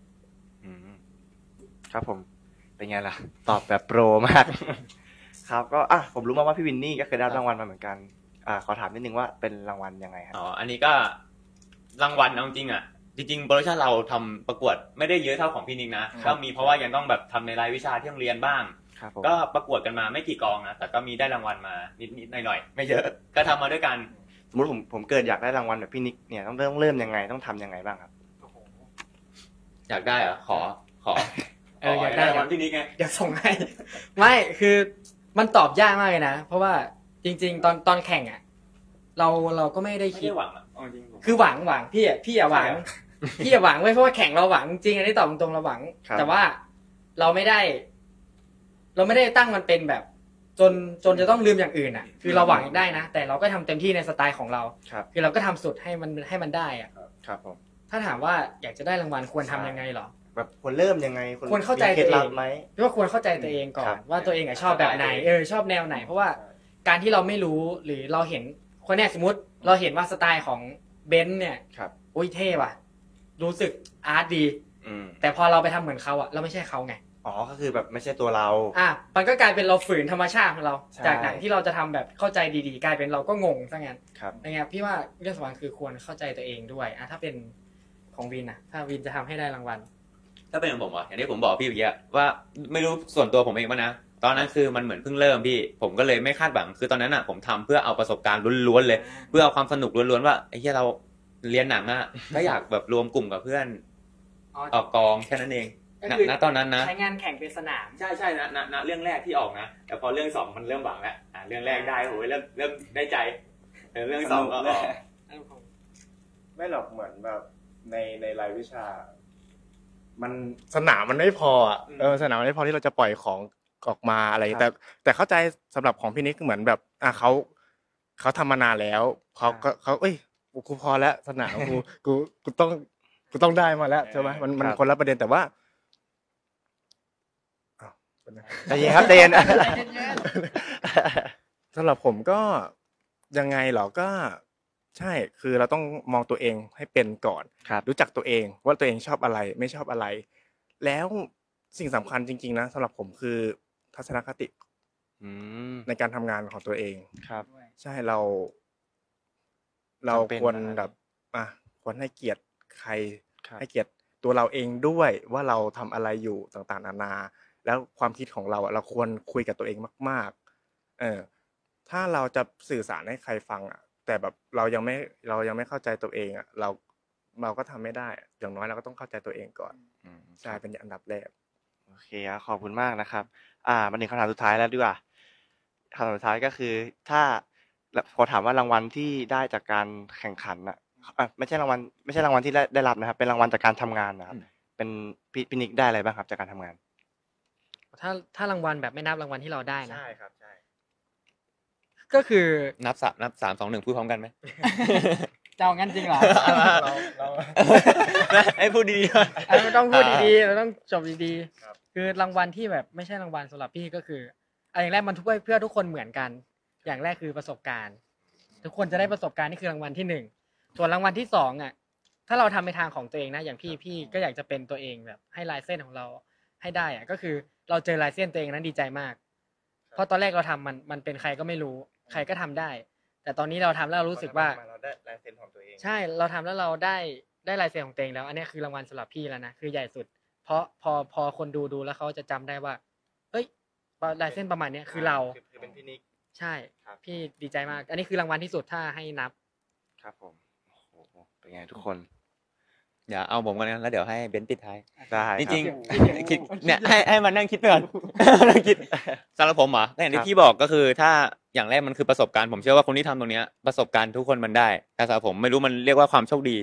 ครับผมเป็นไงล่ะตอบแบบโปรมากครับก็อ่ะผมรู้มาว่าพี่วินนี่ก็เคยได้รางวัลมาเหมือนกันอ่าขอถามนิดนึงว่าเป็นรางวัลยังไงครับอ๋ออันนี้ก็รางวัลเอาจริงอ่ะจริงๆโปรดักชั่นเราทำประกวดไม่ได้เยอะเท่าของพี่นิกนะก็มีเพราะว่ายังต้องแบบทำในรายวิชาที่โรงเรียนบ้างก็ประกวดกันมาไม่กี่กองนะแต่ก็มีได้รางวัลมานิดๆหน่อยๆไม่เยอะก็ทำมาด้วยกันสมมติผมผมเกิดอยากได้รางวัลแบบพี่นิกเนี่ยต้องเริ่มเริ่มยังไงต้องทำยังไงบ้างครับอยากได้เหรอขอขอเอออยากได้รางวัลพี่นิกไงอยากส่งให้ไม่คือมันตอบยากมากเลยนะเพราะว่าจริงๆตอนตอนแข่งอ่ะเราเราก็ไม่ได้คิดหวังอ่ะคือหวังหวังพี่อ่ะพี่อ่ะหวังพี่อ่ะหวังไว้เพราะว่าแข่งเราหวังจริงอันนี้ตอบตรงๆเราหวังแต่ว่าเราไม่ได้เราไม่ได้ตั้งมันเป็นแบบจนจนจะต้องลืมอย่างอื่นอ่ะคือเราหวังได้นะแต่เราก็ทำเต็มที่ในสไตล์ของเราคือเราก็ทำสุดให้มันให้มันได้อ่ะครับผมถ้าถามว่าอยากจะได้รางวัลควรทำยังไงหรอแบบควรเริ่มยังไงควรเข้าใจตัวเองไหมหรือว่าควรเข้าใจตัวเองก่อนว่าตัวเองอ่ะชอบแบบไหนเออชอบแนวไหนเพราะว่าการที่เราไม่รู้หรือเราเห็นคนเนี้ยสมมติเราเห็นว่าสไตล์ของเบนซ์เนี่ยโอ้ยเท่ว่ะรู้สึกอาร์ตดีแต่พอเราไปทำเหมือนเขาอ่ะเราไม่ใช่เขาไงอ๋อก็คือแบบไม่ใช่ตัวเราอ่ะมันก็กลายเป็นเราฝืนธรรมชาติของเราจากหนังที่เราจะทำแบบเข้าใจดีๆกลายเป็นเราก็งงซะงั้นอย่างเงี้ยพี่ว่าเรื่องสำคัญคือควรเข้าใจตัวเองด้วยอ่ะถ้าเป็นของวินอ่ะถ้าวินจะทำให้ได้รางวัลถ้าเป็นของผมอ่ะอย่างที่ผมบอกพี่เมื่อกี้ว่าไม่รู้ส่วนตัวผมเองป่ะนะตอนนั้นคือมันเหมือนเพิ่งเริ่มพี่ผมก็เลยไม่คาดหวังคือตอนนั้นอ่ะผมทำเพื่อเอาประสบการณ์ล้วนๆเลยเพื่อเอาความสนุกล้วนๆว่าไอ้ที่เราเรียนหนังอ่ะก็อยากแบบรวมกลุ่มกับเพื่อนออกกองแค่นั้นเองณตอนนั้นนะใช้งานแข่งเป็นสนามใช่ใช่นะณเรื่องแรกที่ออกนะแต่พอเรื่องสองมันเริ่มหวังแล้วอ่าเรื่องแรกได้โหเริ่มเริ่มได้ใจเรื่องสองก็ไม่หรอกเหมือนแบบในในรายวิชามันสนามมันไม่พออ่ะเออสนามมันไม่พอที่เราจะปล่อยของออกมาอะไรแต่แต่เข้าใจสำหรับของพี่นิกเหมือนแบบอ่ะเขาเขาทำมานานแล้วเขาก็เขาเอ้ยกูพอแล้วสนามกูกูกูต้องกูต้องได้มาแล้วใช่ไหมมันมันคนละประเด็นแต่ว่าใจเย็นครับใจเย็นสำหรับผมก็ยังไงหรอก็ใช่คือเราต้องมองตัวเองให้เป็นก่อนรู้จักตัวเองว่าตัวเองชอบอะไรไม่ชอบอะไรแล้วสิ่งสำคัญจริงๆนะสำหรับผมคือทัศนคติในการทำงานของตัวเองครับใช่เราเราควรแบบอ่ะควรให้เกียรติใครให้เกียรติตัวเราเองด้วยว่าเราทำอะไรอยู่ต่างๆนานาแล้วความคิดของเราเราควรคุยกับตัวเองมากๆเออถ้าเราจะสื่อสารให้ใครฟังอ่ะแต่แบบเรายังไม่เรายังไม่เข้าใจตัวเองอ่ะเราเราก็ทำไม่ได้อย่างน้อยเราก็ต้องเข้าใจตัวเองก่อนใช่เป็นอันดับแรกโอเคครับขอบคุณมากนะครับอ่ามาถึงคำถามสุดท้ายแล้วดีกว่าคำถามสุดท้ายก็คือถ้าพอถามว่ารางวัลที่ได้จากการแข่งขันอ่ะไม่ใช่รางวัลไม่ใช่รางวัลที่ได้ได้รับนะครับเป็นรางวัลจากการทำงานนะครับเป็นพี่พี่นิกได้อะไรบ้างครับจากการทำงานถ้าถ้ารางวัลแบบไม่นับรางวัลที่เราได้นะใช่ครับใช่ก็คือนับสามนับสามสองหนึ่งพูดพร้อมกันไหมจะเอางั้นจริงเหรอเราเราให้พูดดีๆเราต้องพูดดีๆเราต้องจบดีๆคือรางวัลที่แบบไม่ใช่รางวัลสำหรับพี่ก็คืออย่างแรกมันทุกเพื่อทุกคนเหมือนกันอย่างแรกคือประสบการณ์ทุกคนจะได้ประสบการณ์นี่คือรางวัลที่หนึ่งส่วนรางวัลที่สองอ่ะถ้าเราทำในทางของตัวเองนะอย่างพี่พี่ก็อยากจะเป็นตัวเองแบบให้ลายเส้นของเราให้ได้อ่ะก็คือเราเจอลายเส้นตัวเองนั้นดีใจมากเพราะตอนแรกเราทำมันมันเป็นใครก็ไม่รู้ใครก็ทำได้แต่ตอนนี้เราทำแล้วเรารู้สึกว่าเราได้ลายเส้นของตัวเองใช่เราทำแล้วเราได้ได้ลายเส้นของตัวเองแล้วอันนี้คือรางวัลสำหรับพี่แล้วนะคือใหญ่สุดเพราะพอพอคนดูดูแล้วเขาจะจำได้ว่าเอ้ยลายเส้นประมาณนี้คือเราคือเป็นพี่นิกใช่พี่ดีใจมากอันนี้คือรางวัลที่สุดถ้าให้นับครับผมโอ้โหเป็นไงทุกคนอย่าเอาผมกันนะแล้วเดี๋ยวให้เบนซ์ปิดท้ายได้จริงๆคิดเนี่ยให้ให้มันนั่งคิดก่อนนั่งคิดสำหรับผมเหรออย่างที่พี่บอกก็คือถ้าอย่างแรกมันคือประสบการณ์ผมเชื่อว่าคนที่ทำตรงนี้ประสบการณ์ทุกคนมันได้แต่สำหรับผมไม่รู้มันเรียกว่าความโชคดี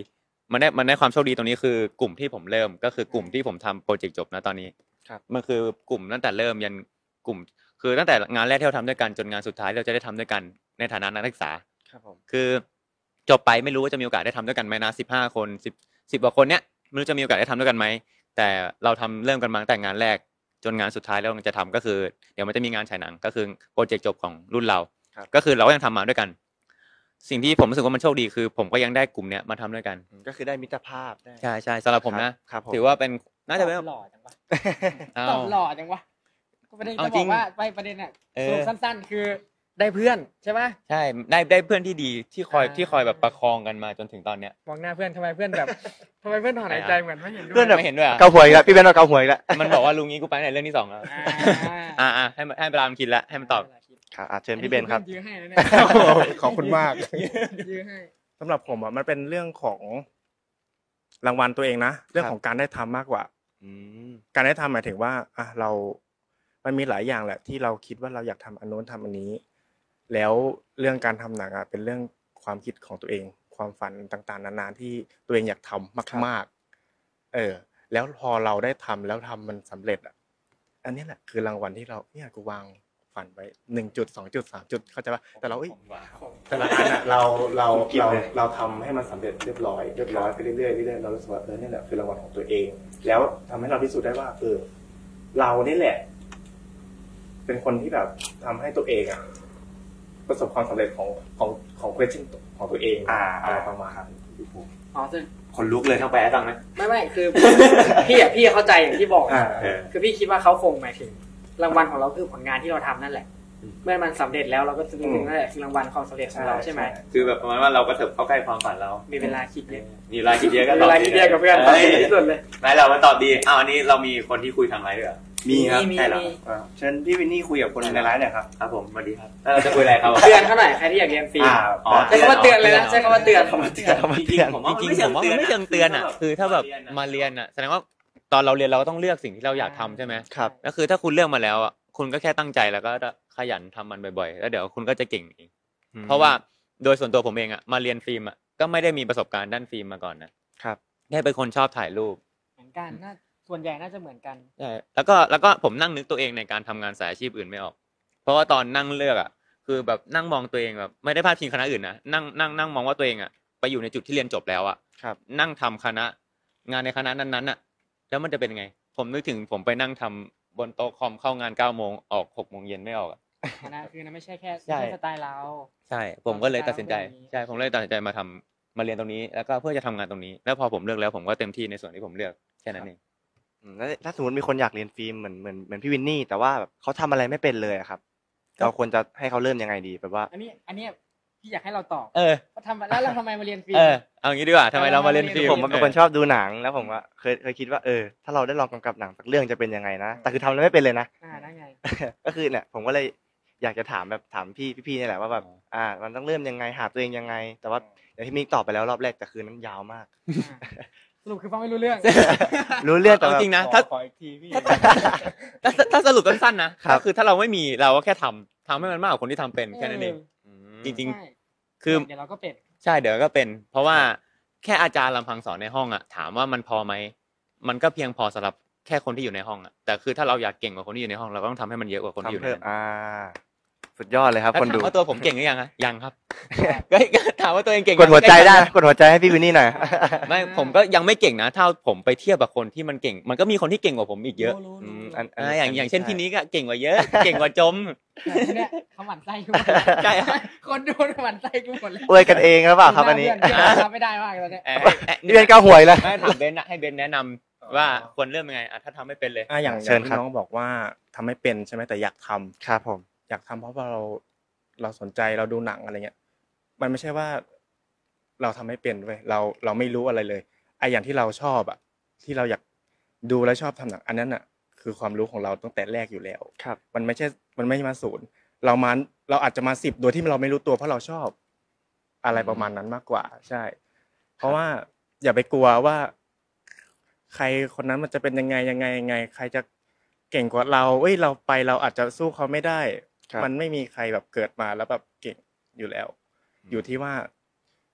มันได้มันได้ความโชคดีตรงนี้คือกลุ่มที่ผมเริ่มก็คือกลุ่มที่ผมทำโปรเจกต์จบนะตอนนี้มันคือกลุ่มตั้งแต่เริ่มยันกลุ่มคือตั้งแต่งานแรกที่เราทำด้วยกันจนงานสุดท้ายเราจะได้ทำด้วยกันในฐานะนักศึกษาครับผมคือจบไปไม่รู้ว่าจะมีโอกาสได้ทำด้วยกันไหมนะสิบห้าคนสิบสิบกว่าคนเนี้ยไม่รู้จะมีโอกาสได้ทำด้วยกันไหมแต่เราทำเริ่มกันมาตั้งแต่งานแรกจนงานสุดท้ายแล้วจะทำก็คือเดี๋ยวมันจะมีงานฉายหนังก็คือโปรเจกต์จบของรุ่นเราก็คือเราก็ยังทำมาด้วยกันสิ่งที่ผมรู้สึกว่ามันโชคดีคือผมก็ยังได้กลุ่มเนี้ยมาทำด้วยกันก็คือได้มิตรภาพใช่ใช่สำหรับผมนะถือว่าเป็นน่าจะเป็นหล่อจังวะตอบหล่อจังวะประเด็นจะบอกว่าไปประเด็นอ่ะสรุปสั้นๆคือได้เพื่อนใช่ไหมใช่ได้ได้เพื่อนที่ดีที่คอยที่คอยแบบประคองกันมาจนถึงตอนเนี้ยมองหน้าเพื่อนทำไมเพื่อนแบบทำไมเพื่อนถอนหายใจเหมือนไม่เห็นด้วยเพื่อนไม่เห็นด้วยเกาหัวอีกแล้วพี่เบนเอาเกาหัวอีกแล้วมันบอกว่าลุงนี้กูไปในเรื่องที่สองแล้วอ่าอ่าให้ให้เวลามันคิดแล้วให้มันตอบครับเชิญพี่เบนครับขอบคุณมากสำหรับผมอ่ะมันเป็นเรื่องของรางวัลตัวเองนะเรื่องของการได้ทำมากกว่าการได้ทำหมายถึงว่าอ่ะเรามันมีหลายอย่างแหละที่เราคิดว่าเราอยากทำอันโน้นทำอันนี้แล้วเรื่องการทำหนังอ่ะเป็นเรื่องความคิดของตัวเองความฝันต่างๆนานาที่ตัวเองอยากทำมากๆเออแล้วพอเราได้ทำแล้วทำมันสำเร็จอ่ะอันนี้แหละคือรางวัลที่เราเนี่ยกูวางฝันไว้หนึ่งจุดสองจุดสามจุดเข้าใจป่ะแต่เราเอ้ยแต่ละอันอ่ะเราเราเราเราทำให้มันสำเร็จเรียบร้อยเรียบร้อยไปเรื่อยๆเรื่อยๆเรารู้สึกว่าเออนี่แหละคือรางวัลของตัวเองแล้วทำให้เราพิสูจน์ได้ว่าเออเรานี่แหละเป็นคนที่แบบทำให้ตัวเองอ่ะประสบความสำเร็จของของของ question ของตัวเองอะไรประมาณนั้นอ๋อซึ่งคนลุกเลยทั้งแปลตั้งนะไม่ไม่คือพี่อ่ะพี่เข้าใจอย่างที่บอกคือพี่คิดว่าเขาคงหมายถึงรางวัลของเราคือผลงานที่เราทำนั่นแหละเมื่อมันสำเร็จแล้วเราก็จะนึกถึงนั่นแหละคือรางวัลความสำเร็จของเราใช่ไหมคือแบบประมาณว่าเราก็เถิบเข้าใกล้ความฝันเรามีเวลาคิดเยอะมีเวลาคิดเยอะก็ตอบเวลาคิดเยอะกับเพื่อนตอบดีที่สุดเลยไหนเรามาตอบดีอ้าวอันนี้เรามีคนที่คุยทางไลน์ด้วยมีครับใช่หรอเชิญพี่วินนี่คุยกับคนในไลน์หน่อยครับครับผมสวัสดีครับแล้วเราจะคุยอะไรครับเตือนเขาหน่อยใครที่อยากเรียนฟรีใช้คำว่าเตือนเลยนะใช้คำว่าเตือนคำว่าเตือนจริงๆผมว่าจริงๆผมว่าไม่เชิงเตือนอ่ะคือถ้าแบบมาเรียนอ่ะแสดงว่าตอนเราเรียนเราก็ต้องเลือกสิ่งที่เราอยากทำใช่ไหมครับก็คือถ้าคุณเลือกมาแล้วอ่ะคุณก็แค่ตั้งใจแล้วก็ขยันทำมันบ่อยๆแล้วเดี๋ยวคุณก็จะเก่งเองเพราะว่าโดยส่วนตัวผมเองอ่ะมาเรียนฟิล์มอ่ะก็ไม่ได้มีประสบการณ์ด้านฟิล์มมาก่อนนะครับแค่เป็นคนชอบถ่ายรูปเหมือนกันน่าส่วนใหญ่น่าจะเหมือนกันใช่แล้วก็แล้วก็ผมนั่งนึกตัวเองในการทำงานสายอาชีพอื่นไม่ออกเพราะว่าตอนนั่งเลือกอ่ะคือแบบนั่งมองตัวเองแบบไม่ได้พาดพิงคณะอื่นนะนั่งนั่งนั่งมองว่าตัวเองอ่ะไปอยู่ในจุดที่เรียนจบแล้วอ่ะนั่งทำคณะงานในคณะนั้นๆอ่ะแล้วมันจะเป็นไงผมนึกถึงผมไปนั่งทำบนโต๊ะคอมเข้างานเก้าโมงออกหกโมงเย็นไม่ออกอ่ะคณะคือนั้นไม่ใช่แค่สไตล์เราใช่ผมก็เลยตัดสินใจใช่ผมเลยตัดสินใจมาทำมาเรียนตรงนี้แล้วก็เพื่อจะทำงานตรงนี้แล้วพอผมเลือกแล้วผมก็เต็มที่ในส่วนที่ผมเลือกแค่นั้นเองแล้วถ้าสมมติมีคนอยากเรียนฟิล์มเหมือนเหมือนเหมือนพี่วินนี่แต่ว่าแบบเขาทำอะไรไม่เป็นเลยครับเราควรจะให้เขาเริ่มยังไงดีแบบว่าอันนี้อันนี้พี่อยากให้เราตอบเออว่าทำแล้วเราทำไมมาเรียนฟิล์มเออเอางี้ดีกว่าทำไมเรามาเรียนฟิล์มผมเป็นคนชอบดูหนังแล้วผมว่าเคยเคยคิดว่าเออถ้าเราได้ลองกำกับหนังสักเรื่องจะเป็นยังไงนะแต่คือทำอะไรไม่เป็นเลยนะอ่าได้ไงก็คือเนี่ยผมก็เลยอยากจะถามแบบถามพี่พี่ๆนี่แหละว่าแบบอ่ามันต้องเริ่มยังไงหาตัวเองยังไงแต่ว่าอย่างที่มิกตอบไปแล้วรอบแรกแต่คืนนั้นยาวมากสรุปคือฟังไม่รู้เรื่องรู้เรื่องแต่จริงนะถ้าถ้าสรุปสั้นๆนะก็คือถ้าเราไม่มีเราก็แค่ทำทำให้มันมากกว่าคนที่ทำเป็นแค่นั้นเองจริงๆคือเดี๋ยวเราก็เป็นใช่เดี๋ยวก็เป็นเพราะว่าแค่อาจารย์ลำพังสอนในห้องอ่ะถามว่ามันพอไหมมันก็เพียงพอสำหรับแค่คนที่อยู่ในห้องอ่ะแต่คือถ้าเราอยากเก่งกว่าคนที่อยู่ในห้องเราก็ต้องทำให้มันเยอะกว่าคนที่อยู่ในห้องอ่าสุดยอดเลยครับคนดูถามว่าตัวผมเก่งหรือยังอะยังครับก็ถามว่าตัวเองเก่งกดหัวใจได้กดหัวใจให้พี่วินนี่หน่อยไม่ผมก็ยังไม่เก่งนะถ้าผมไปเทียบกับคนที่มันเก่งมันก็มีคนที่เก่งกว่าผมอีกเยอะอย่างอย่างเช่นพี่นี้ก็เก่งกว่าเยอะเก่งกว่าจมเนี่ยเขาหมั่นไส้กูใช่คนดูหมั่นไส้กูหมดเลยอวยกันเองหรือเปล่าครับอันนี้ไม่ได้มากเลยนี่เป็นก้าวหวยเลยให้ถามเบนให้เบนแนะนำว่าควรเริ่มยังไงถ้าทำไม่เป็นเลยอย่างเชิญน้องบอกว่าทำไม่เป็นใช่ไหมแต่อยากทำครับผมอยากทำเพราะว่าเราเราสนใจเราดูหนังอะไรเงี้ยมันไม่ใช่ว่าเราทำไม่เป็นเว้ยเราเราไม่รู้อะไรเลยไอ้อย่างที่เราชอบอ่ะที่เราอยากดูและชอบทำหนังอันนั้นอ่ะคือความรู้ของเราตั้งแต่แรกอยู่แล้วครับมันไม่ใช่มันไม่มาศูนย์เรามาเราอาจจะมาสิบโดยที่เราไม่รู้ตัวเพราะเราชอบอะไรประมาณนั้นมากกว่าใช่เพราะว่าอย่าไปกลัวว่าใครคนนั้นมันจะเป็นยังไงยังไงยังไงใครจะเก่งกว่าเราเอ้ยเราไปเราอาจจะสู้เขาไม่ได้มันไม่มีใครแบบเกิดมาแล้วแบบเก่งอยู่แล้วอยู่ที่ว่า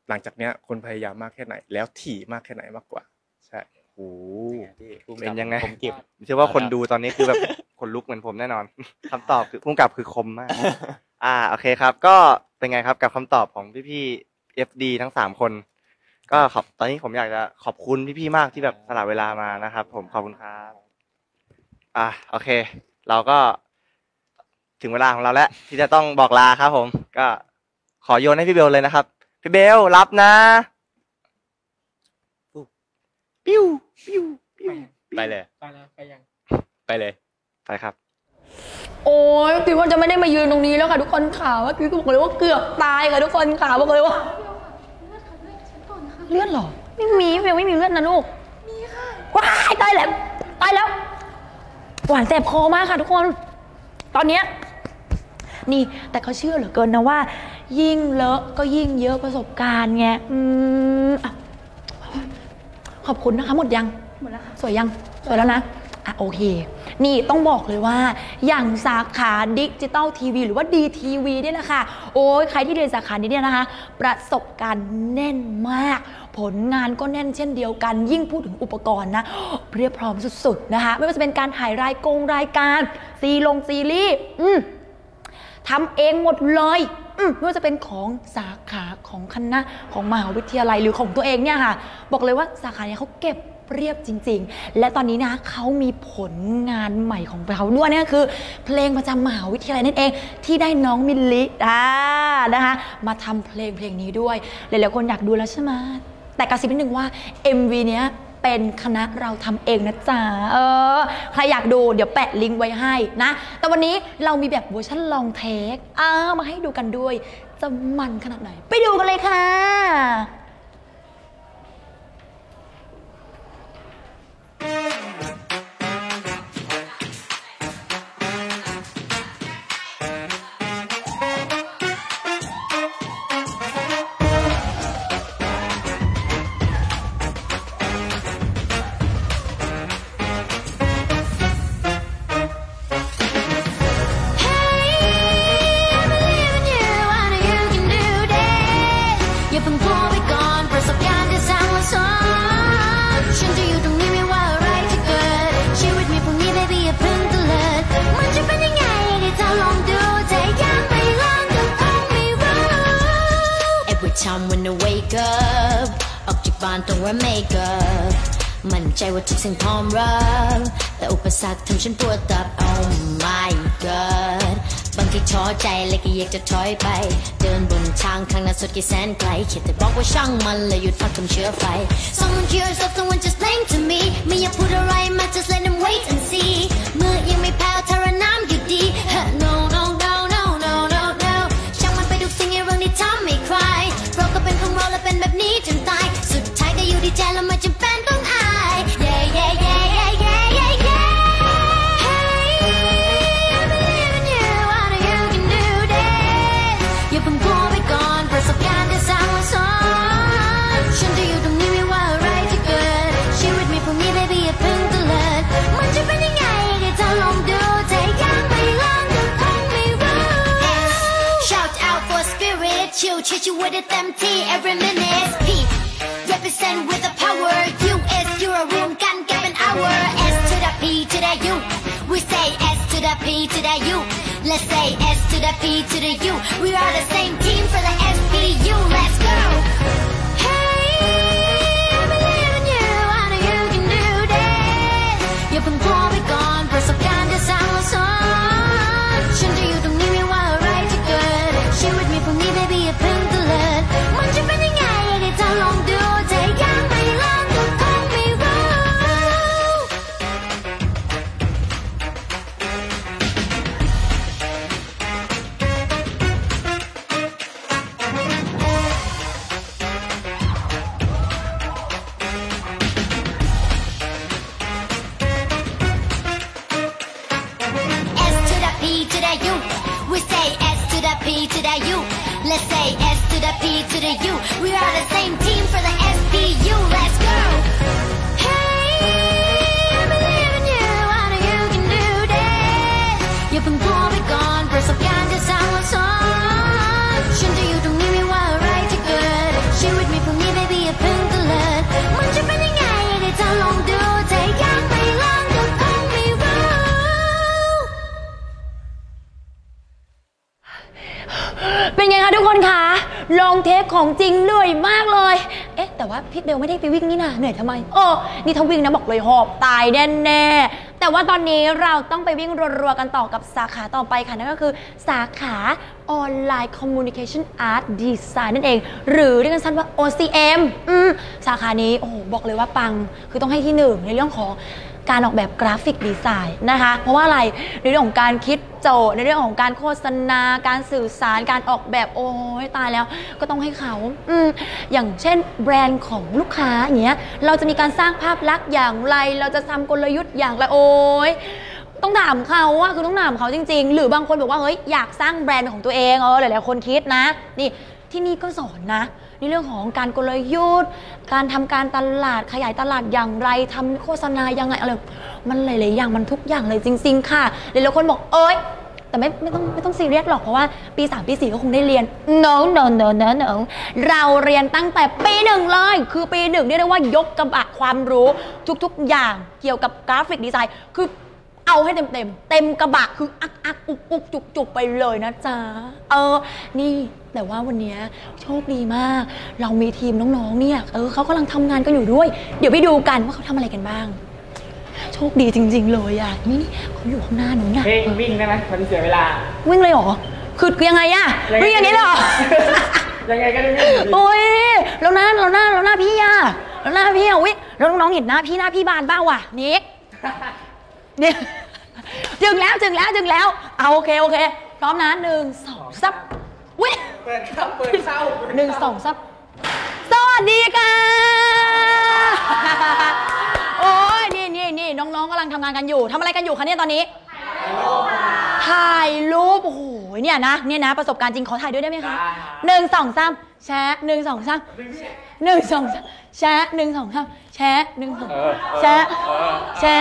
หลังจากเนี้ยคนพยายามมากแค่ไหนแล้วถี่มากแค่ไหนมากกว่าใช่โอ้เป็นยังไงผมเก็บเชื่อว่าคนดูตอนนี้คือแบบคนลุกเหมือนผมแน่นอนคำตอบคือพุ่งกลับคือคมมากอ่าโอเคครับก็เป็นไงครับกับคำตอบของพี่ๆ เอฟ ดี ทั้งสามคนก็ขอบตอนนี้ผมอยากจะขอบคุณพี่ๆมากที่แบบสละเวลามานะครับผมขอบคุณครับอ่าโอเคเราก็ถึงเวลาของเราแล้วที่จะต้องบอกลาครับผมก็ขอโยนให้พี่เบลเลยนะครับพี่เบลรับนะปิ้วปิ้วปิ้วไปเลยไปแล้วไปยังไปเลยไปครับโอ้ยคิดว่าจะไม่ได้มายืนตรงนี้แล้วค่ะทุกคนค่ะว่าคิดบอกเลยว่าเกือบตายค่ะทุกคนค่ะบอกเลยว่าเลือดหรอไม่มีเบลไม่มีเลือดนะลูกมีค่ะว้ายตายแล้วตายแล้วหวานแสบคอมากค่ะทุกคนตอนเนี้ยนี่แต่เขาเชื่อเหลือเกินนะว่ายิ่งเลอะก็ยิ่งเยอะประสบการณ์ไงอืมขอบคุณนะคะหมดยังหมดแล้วค่ะสวยยังสวยแล้วนะอ่ะโอเคนี่ต้องบอกเลยว่าอย่างสาขาดิจิตอลทีวีหรือว่า ดี ที วี นี่แหละค่ะโอ้ยใครที่เรียนสาขานี้เนี่ยนะคะประสบการณ์แน่นมากผลงานก็แน่นเช่นเดียวกันยิ่งพูดถึงอุปกรณ์นะเรียบพร้อมสุดๆนะคะไม่ว่าจะเป็นการถ่ายรายกงรายการซีลงซีรีส์อืมทำเองหมดเลยไม่ว่าจะเป็นของสาขาของคณะของมหาวิทยาลัยหรือของตัวเองเนี่ยค่ะบอกเลยว่าสาขาเนี่ยเขาเก็บเรียบจริงๆและตอนนี้นะเขามีผลงานใหม่ของเขาด้วยนี่คือเพลงประจำมหาวิทยาลัยนั่นเองที่ได้น้องมิลลิอ่านะคะมาทำเพลงเพลงนี้ด้วยหลายๆคนอยากดูแล้วใช่ไหมแต่กระซิบนิดนึงว่า เอ็ม วี เนี้ยเป็นคณะเราทำเองนะจ๊ะเออใครอยากดูเดี๋ยวแปะลิงก์ไว้ให้นะแต่วันนี้เรามีแบบเวอร์ชันลองเทคอ่ามาให้ดูกันด้วยจะมันขนาดไหนไปดูกันเลยค่ะ Time when I wake up ออกจากบ้านต้องwear makeup มั่นใจว่าทุกสิ่งพร้อมรับแต่อุปสรรคทำฉันปวดตับ Oh my god บางทีท้อใจและก็อยากจะถอยไปเดินบนทางข้างหน้าสุดกี่แสนไกลแค่แต่บอกว่าช่างมันและหยุดฟังคำเชื่อไฟ Someone curious of someone just plain to me ไม่อยากพูดอะไรมา just let them wait and see เมื่อยังไม่แพ้ทาระน้ำอยู่ดี No no no no no no no ช่างมันไปทุกสิ่งในเรื่องที่ทำให้ใครเราก็เป็นของเราและเป็นแบบนี้จนตายสุดท้ายก็อยู่ที่ใจแล้วไม่จำเป็นต้องอาย Yeah yeah yeah yeah yeah yeah yeah Hey I believe in you I know you can do this อย่าเพิ่งกลัวไปก่อนประสบการณ์จะสร้างวันซ้อนฉันจะอยู่ตรงนี้ไม่ว่าอะไรจะเกิดชีวิตมีพวกนี้ baby อย่าเพิ่งตะเลิดมันจะเป็นยังไงให้เธอลองดูใจยังไม่ลองก็คงไม่รู้ Shout out for spirit chill treat you with a ต็มที่ every minute P represent with the power U S you're a room กันแค่เป็น hour S to the P to the U we say S to the P to the U let's say S to the P to the U we are the same team for the S P U let's go Hey I believe in you I know you can do this อย่าเพิ่งกลัวไปก่อนประสบการณ์จะสร้างวันซ้อนฉันจะอยู่ตรงนี้ไม่ว่าอะไรจะเกิดชีวิตมีพวกนี้ baby อย่าเพิ่งตะเลิดมันจะเป็นยังไงให้เธอลองดูใจยังไม่ลองก็คงไม่รู้ S to the P to the U we say S to the P to the U let's say S to the P to the U we are the same team for the S P U let's go Hey I believe in you I know you can do this อย่าเพิ่งกลัวไปก่อนประสบการณ์จะสร้างวันซ้อนฉันจะอยู่ตรงนี้ไม่ว่าอะไรจะเกิดชีวิตคนคะลองเทคของจริงเหนื่อยมากเลยเอ๊ะแต่ว่าพี่เบลไม่ได้ไปวิ่งนี่นะเหนื่อยทำไมเออนี่ถ้าวิ่งนะบอกเลยหอบตายแน่ๆแต่ว่าตอนนี้เราต้องไปวิ่งรัวๆกันต่อกับสาขาต่อไปค่ะนั่นก็คือสาขา Online Communication Art Design นั่นเองหรือเรียกกันสั้นว่า โอ ซี เอ็ม อืมสาขานี้โอ้โหบอกเลยว่าปังคือต้องให้ที่หนึ่งในเรื่องของการออกแบบกราฟิกดีไซน์นะคะเพราะว่าอะไรในเรื่องของการคิดโจทย์ในเรื่องของการโฆษณาการสื่อสารการออกแบบโอ้ยตายแล้วก็ต้องให้เขาอืมอย่างเช่นแบรนด์ของลูกค้าอย่างเงี้ยเราจะมีการสร้างภาพลักษณ์อย่างไรเราจะทำกลยุทธ์อย่างไรโอ้ยต้องถามเขาว่าคือต้องถามเขาจริงๆหรือบางคนบอกว่าเฮ้ยอยากสร้างแบรนด์ของตัวเองเออหลายๆคนคิดนะนี่ที่นี่ก็สอนนะในเรื่องของการกลยุทธ์การทำการตลาดขยายตลาดอย่างไรทำโฆษณายังไงอะไรมันหลายๆอย่างมันทุกอย่างเลยจริงๆค่ะหลายๆคนบอกเอ้ยแต่ไม่ไม่ต้องไม่ต้องซีเรียสหรอกเพราะว่าปีสามปีสี่ก็คงได้เรียน no no no no no เราเรียนตั้งแต่ปีหนึ่งเลยคือปีหนึ่งเรียกได้ว่ายกกระบะความรู้ทุกๆอย่างเกี่ยวกับกราฟิกดีไซน์คือเอาให้เต็มเต็มเต็มกระบะคืออักอักอุกอุกจุกจุกไปเลยนะจ๊ะเออนี่แต่ว่าวันนี้โชคดีมากเรามีทีมน้องๆเนี่ยเออเขากำลังทำงานกันอยู่ด้วยเดี๋ยวไปดูกันว่าเขาทำอะไรกันบ้างโชคดีจริงๆเลยอ่ะนี่เขาอยู่ข้างหน้าหนูนะเฮ้ยวิ่งได้ไหมมันเสียเวลาวิ่งเลยเหรอคือยังไงอะวิ่งอย่างนี้เหรอยังไงก็ได้วิ่งโอ้ยแล้วหน้าแล้วหน้าแล้วหน้าพี่อะแล้วหน้าพี่อะวิ่งแล้วน้องๆเห็นหน้าพี่หน้าพี่บานบ้างว่ะนิกเนี่ยถึงแล้วถึงแล้วถึงแล้วเอาโอเคโอเคพร้อมนะหนึ่งสองซับวิ่งเปิดเข้าเปิดเข้าหนึ่งสองซับสวัสดีค่ะโอ้ยนี่นี่นี่น้องๆกำลังทำงานกันอยู่ทำอะไรกันอยู่คะเนี่ยตอนนี้ถ่ายรูปโอ้โหเนี่ยนะเนี่ยนะประสบการณ์จริงขอถ่ายด้วยได้ไหมคะหนึ่งสองสามแชะหนึ่งสองสามหนึ่งสองแชะหนึ่งสองสามแชะหนึ่งสองแชะแชะ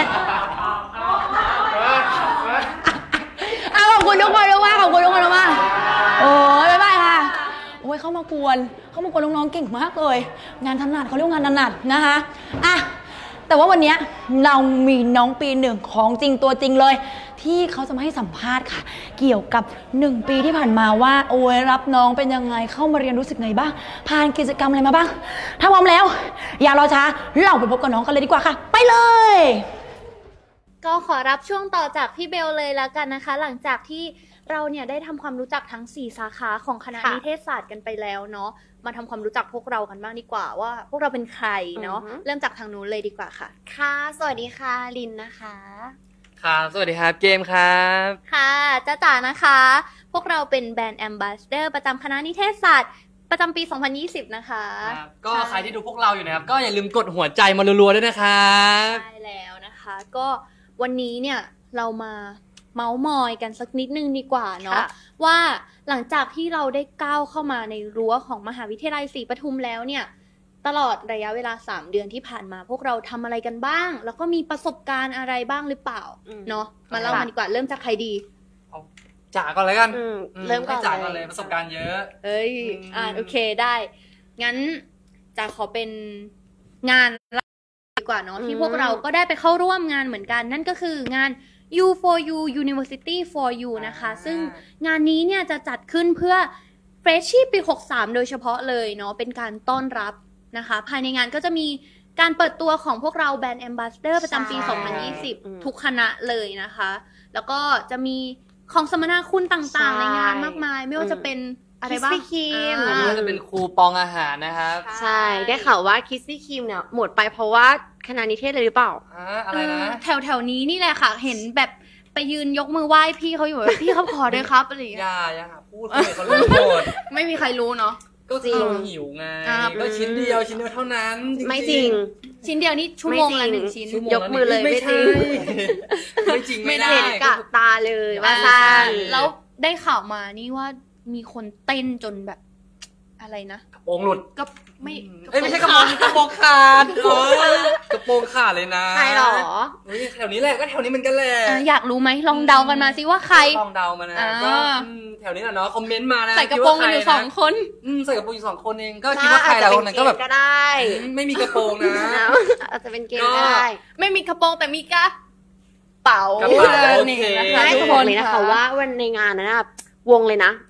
เอาขอบคุณทุกคนมากขอบคุณทุกคนมากโอ้ยบ๊ายบายค่ะโอ้ยเข้ามากวนเข้ามากวนน้องๆเก่งมากเลยงานถนัดเขาเรียกงานถนัดนะคะอ่ะแต่ว่าวันนี้เรามีน้องปีหนึ่งของจริงตัวจริงเลยที่เขาจะมาให้สัมภาษณ์ค่ะเกี่ยวกับหนึ่งปีที่ผ่านมาว่าโอ้ยรับน้องเป็นยังไงเข้ามาเรียนรู้สึกไงบ้างผ่านกิจกรรมอะไรมาบ้างถ้าพร้อมแล้วอย่ารอช้าเราไปพบกับน้องกันเลยดีกว่าค่ะไปเลยก็ขอรับช่วงต่อจากพี่เบลเลยแล้วกันนะคะหลังจากที่เราเนี่ยได้ทำความรู้จักทั้งสี่สาขาของคณะนิเทศศาสตร์กันไปแล้วเนาะมาทำความรู้จักพวกเรากันบ้างดีกว่าว่าพวกเราเป็นใครเนาะเริ่มจากทางนู้นเลยดีกว่าค่ะค่ะสวัสดีค่ะลินนะคะค่ะสวัสดีครับเกมครับค่ะจ้าจ๋านะคะพวกเราเป็นแบรนด์แอมบาสเดอร์ประจำคณะนิเทศศาสตร์ประจำปีสองพันยี่สิบนะคะก็ใครที่ดูพวกเราอยู่นะครับก็อย่าลืมกดหัวใจมารัวๆด้วยนะครับใช่แล้วนะคะก็วันนี้เนี่ยเรามาเมาส์มอยกันสักนิดนึงดีกว่าเนาะว่าหลังจากที่เราได้ก้าวเข้ามาในรั้วของมหาวิทยาลัยศรีปทุมแล้วเนี่ยตลอดระยะเวลาสามเดือนที่ผ่านมาพวกเราทำอะไรกันบ้างแล้วก็มีประสบการณ์อะไรบ้างหรือเปล่าเนาะมาเล่ากันดีกว่าเริ่มจากใครดีเอาจ๋าก่อนเลยกันเริ่มก่อนจ๋าก่อนเลยประสบการณ์เยอะเอ้ยอ่าโอเคได้งั้นจ๋าขอเป็นงานดีกว่าเนาะที่พวกเราก็ได้ไปเข้าร่วมงานเหมือนกันนั่นก็คืองาน ยู โฟร์ ยู University for You นะคะซึ่งงานนี้เนี่ยจะจัดขึ้นเพื่อเฟรชชี่ปีหกสามโดยเฉพาะเลยเนาะเป็นการต้อนรับนะคะภายในงานก็จะมีการเปิดตัวของพวกเราแบรนด์แอมบาสเดอร์ประจำปีสองพันยี่สิบทุกคณะเลยนะคะแล้วก็จะมีของสัมมนาคุณต่างๆในงานมากมายไม่ว่าจะเป็นอะไรบ้างคิสซี่ครีมไม่ว่าจะเป็นคูปองอาหารนะครับใช่ได้ข่าวว่าคิสซี่ครีมเนี่ยหมดไปเพราะว่าคณะนิเทศเลยหรือเปล่าอะไรนะแถวแถวนี้นี่แหละค่ะเห็นแบบไปยืนยกมือไหว้พี่เขาอยู่พี่เขาขอด้วยครับอะไรอย่างเงี้ยอย่าอย่าพูดเลยเขารู้หมดไม่มีใครรู้เนาะก็จริงหิวไงก็ชิ้นเดียวชิ้นเดียวเท่านั้นไม่จริงชิ้นเดียวนี่ชั่วโมงละหนึ่งชิ้นยกมือเลยไม่จริงไม่จริงไม่ได้เห็นกับตาเลยว่าซ่านแล้วได้ข่าวมานี่ว่ามีคนเต้นจนแบบอะไรนะกระโปรงหลุดก็ไม่ไม่ใช่กระโปรงกระโปรงขาดกระโปรงขาดเลยนะใครหรอแถวนี้แหละก็แถวนี้เหมือนกันแหละอยากรู้ไหมลองเดากันมาสิว่าใครลองเดามานะก็แถวนี้แหละเนาะคอมเมนต์มานะใส่กระโปรงกันอยู่สองคนใส่กระโปรงอยู่สองคนเองก็คิดว่าใครเราคนนั้นก็แบบก็ได้ไม่มีกระโปรงนะอาจจะเป็นเกมก็ได้ไม่มีกระโปรงแต่มีกระเป๋าโอเคนะคะทุกคนเลยนะคะว่าวันในงานนั้นวงเลยนะ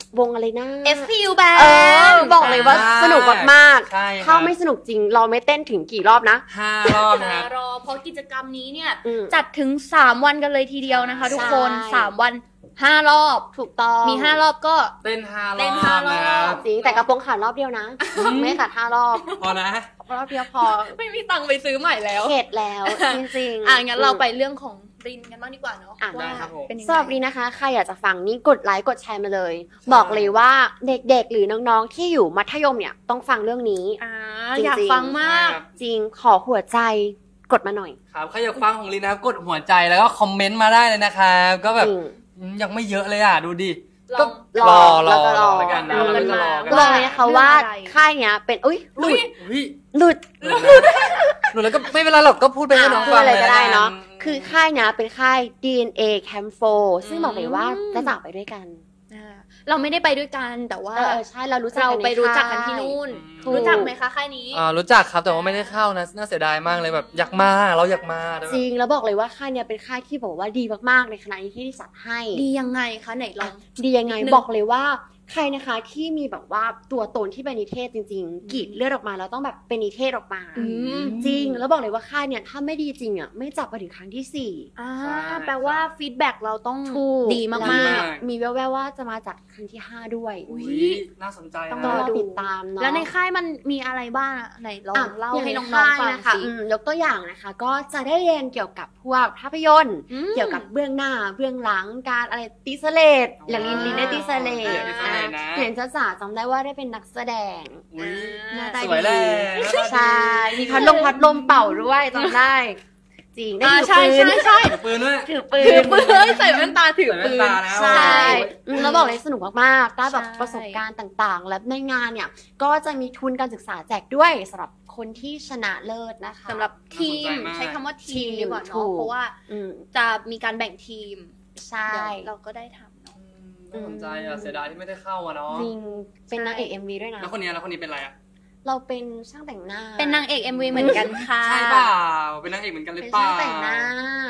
วงอะไรนะเอฟ พี ยู Band เออบอกเลยว่าสนุกมากๆใช่ครับถ้าไม่สนุกจริงเราไม่เต้นถึงกี่รอบนะห้ารอบนะห้ารอบเพราะกิจกรรมนี้เนี่ยจัดถึงสามวันกันเลยทีเดียวนะคะ ทุกคนสามวันห้ารอบถูกต้องมีห้ารอบก็เต้นห้ารอบเต้นห้ารอบจริงแต่กระโปรงขาดรอบเดียวนะไม่ขาดห้ารอบพอนะรอบเดียวพอไม่มีตังค์ไปซื้อใหม่แล้วเข็ดแล้วจริงๆอ่ะงั้นเราไปเรื่องของรินกันบ้างดีกว่าเนาะว่าเป็นยังไงสำหรับรินนะคะใครอยากจะฟังนี่กดไลค์กดแชร์มาเลย บอกเลยว่าเด็กๆหรือน้องๆที่อยู่มัธยมเนี่ยต้องฟังเรื่องนี้อยากฟังมากจริงขอหัวใจกดมาหน่อยครับใครอยากฟังของรินนะครับกดหัวใจแล้วก็คอมเมนต์มาได้เลยนะครับก็แบบยังไม่เยอะเลยอ่ะดูดิก็รอรอรอแล้วกันนะเราก็จะรอกันบอกเลยนะคะว่าค่ายเนี้ยเป็นอุ้ยหลุดหลุดหลุดแล้วก็ไม่เป็นไรหรอกก็พูดไปให้น้องฟังเลยก็ได้เนาะคือค่ายเนี้ยเป็นค่าย ดี เอ็น เอ Camp โฟร์ ซึ่งบอกเลยว่าจะจากไปด้วยกันเราไม่ได้ไปด้วยกันแต่ว่าเออใช่เรารู้จักเราไปรู้จักกันที่นู่นรู้จักไหมคะค่ายนี้อ่ารู้จักครับแต่ว่าไม่ได้เข้านะน่าเสียดายมากเลยแบบอยากมาเราอยากมาจริงแล้วบอกเลยว่าค่ายเนี้ยเป็นค่ายที่บอกว่าดีมากๆในคณะที่จัดให้ดียังไงคะไหนลองดียังไงบอกเลยว่าใครนะคะที่มีแบบว่าตัวตนที่เป็นนิเทศจริงๆกรีดเลือดออกมาแล้วต้องแบบเป็นนิเทศออกมาจริงแล้วบอกเลยว่าค่ายเนี่ยถ้าไม่ดีจริงอ่ะไม่จับไปถึงครั้งที่สี่อ่าแปลว่าฟีดแบ็กเราต้องดีมากๆมีแววๆว่าจะมาจัดครั้งที่ห้าด้วยน่าสนใจต้องรอติดตามเนาะแล้วในค่ายมันมีอะไรบ้างไหนลองเล่าให้น้องๆฟังสิยกตัวอย่างนะคะก็จะได้เรียนเกี่ยวกับพวกภาพยนตร์เกี่ยวกับเบื้องหน้าเบื้องหลังการอะไรตีสเลดอย่างลินลินได้ตีสเลดเห็นจ้าจ๋าจำได้ว่าได้เป็นนักแสดงสวยเลยใช่มีพัดลมพัดลมเป่าด้วยจำได้จริงได้ถือปืนใช่ถือปืนด้วยถือปืนถือปืนใส่แว่นตาถือปืนใช่แล้วบอกเลยสนุกมากๆได้แบบประสบการณ์ต่างๆและในงานเนี่ยก็จะมีทุนการศึกษาแจกด้วยสำหรับคนที่ชนะเลิศนะคะสำหรับทีมใช้คำว่าทีมดีกว่าเนาะเพราะว่าจะมีการแบ่งทีมใช่เราก็ได้ทำน่าสนใจอ่ะเสียดายที่ไม่ได้เข้าอ่ะเนาะจริงเป็นนางเอก เอ็ม วี ด้วยนะแล้วคนนี้แล้วคนนี้เป็นอะไรอ่ะเราเป็นช่างแต่งหน้าเป็นนางเอก เอ็ม วี เหมือนกันค่ะใช่เปล่าเป็นนางเอกเหมือนกันหรือเปล่าเป็นช่างแต่งหน้า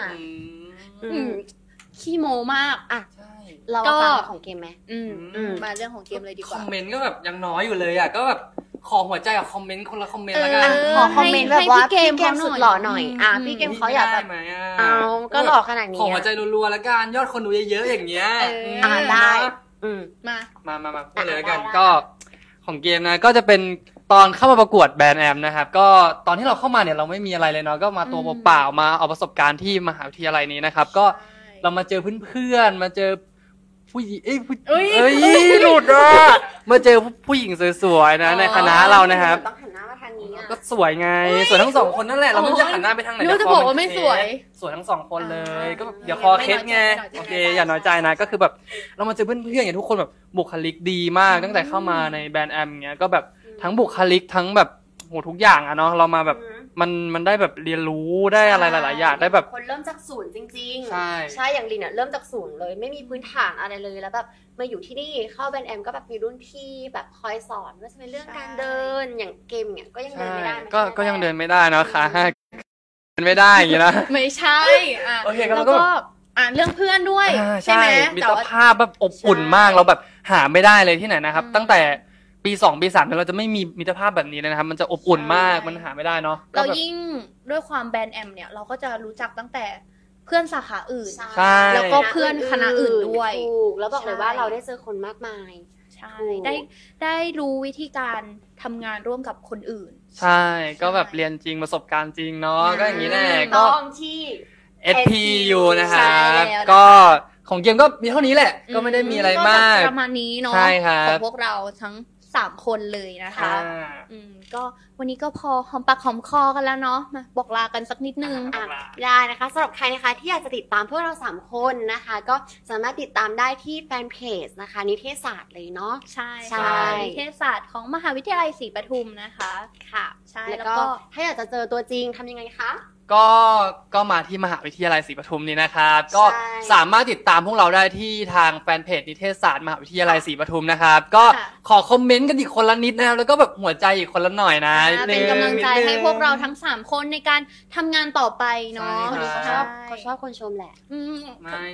ขี้โมมากอ่ะเราฟังของเกมไหมมาเรื่องของเกมเลยดีกว่าคอมเมนต์ก็แบบยังน้อยอยู่เลยอ่ะก็แบบขอหัวใจกับคอมเมนต์คนละคอมเมนต์แล้วกันขอคอมเมนต์แบบว่าพี่เกมสุดหล่อหน่อยอ่ะพี่เกมเขาอยากแบบเอาก็หล่อขนาดนี้ขอหัวใจรัวๆแล้วกันยอดคนดูเยอะๆอย่างเงี้ยอ่าได้มามามามาพูดเลยแล้วกันก็ของเกมนะก็จะเป็นตอนเข้ามาประกวดแบรนด์แอมนะครับก็ตอนที่เราเข้ามาเนี่ยเราไม่มีอะไรเลยเนาะก็มาตัวเปล่าๆมาเอาประสบการณ์ที่มหาวิทยาลัยนี้นะครับก็เรามาเจอเพื่อนๆมาเจอผู้หญิงเอ้ยผู้เอ้ยหลุดอ่ะมาเจอผู้หญิงสวยๆนะในคณะเรานะครับต้องหันหน้ามาทางนี้ก็สวยไงสวยทั้งสองคนนั่นแหละเราไม่จะหันหน้าไปทางไหนรู้จะบอกว่าไม่สวยสวยทั้งสองคนเลยก็เดี๋ยวคอเคสไงโอเคอย่าน้อยใจนะก็คือแบบเรามาเจอเพื่อนๆอย่างทุกคนแบบบุคลิกดีมากตั้งแต่เข้ามาในแบรนด์แอมเงี้ยก็แบบทั้งบุคลิกทั้งแบบโหทุกอย่างอะเนาะเรามาแบบมันมันได้แบบเรียนรู้ได้อะไรหลายๆอย่างได้แบบคนเริ่มจากศูนย์จริงๆใช่ใช่อย่างลินเนี่ยเริ่มจากศูนย์เลยไม่มีพื้นฐานอะไรเลยแล้วแบบมาอยู่ที่นี่เข้าแบรนด์แอมก็แบบมีรุ่นพี่แบบคอยสอนว่าจะเป็นเรื่องการเดินอย่างเกมเนี่ยก็ยังเดินไม่ได้ก็ก็ยังเดินไม่ได้เนาะค่ะเดินไม่ได้อย่างนี้นะไม่ใช่อ่ะแล้วก็อ่านเรื่องเพื่อนด้วยใช่ไหมมิตรภาพแบบอบอุ่นมากเราแบบหาไม่ได้เลยที่ไหนนะครับตั้งแต่ปีสองปีสามเราจะไม่มีมิตรภาพแบบนี้เลยนะครับมันจะอบอุ่นมากมันหาไม่ได้เนาะเรายิ่งด้วยความแบรนด์แอมเนี่ยเราก็จะรู้จักตั้งแต่เพื่อนสาขาอื่นแล้วก็เพื่อนคณะอื่นด้วยแล้วบอกเลยว่าเราได้เจอคนมากมายใช่ได้ได้รู้วิธีการทำงานร่วมกับคนอื่นใช่ก็แบบเรียนจริงประสบการณ์จริงเนาะก็อย่างนี้แหละก็ที่เอส พี ยู นะครับก็ของเกมก็มีเท่านี้แหละก็ไม่ได้มีอะไรมากประมาณนี้เนาะของพวกเราทั้งสามคนเลยนะคะอืมก็วันนี้ก็พอหอมปากหอมคอกันแล้วเนาะมาบอกลากันสักนิดนึงได้นะคะสำหรับใครนะคะที่อยากจะติดตามพวกเราสามคนนะคะก็สามารถติดตามได้ที่แฟนเพจนะคะนิเทศศาสตร์เลยเนาะใช่ใช่นิเทศศาสตร์ของมหาวิทยาลัยศรีปทุมนะคะค่ะใช่แล้วก็ถ้าอยากจะเจอตัวจริงทำยังไงคะก็ก็มาที่มหาวิทยาลัยศรีปทุมนี้นะครับก็สามารถติดตามพวกเราได้ที่ทางแฟนเพจนิเทศศาสตร์มหาวิทยาลัยศรีปทุมนะครับก็ขอคอมเมนต์กันอีกคนละนิดนะครับแล้วก็แบบหัวใจอีกคนละหน่อยนะเป็นกำลังใจให้พวกเราทั้งสามคนในการทำงานต่อไปเนาะเขาชอบเขาชอบคนชมแหละไม่ไงเ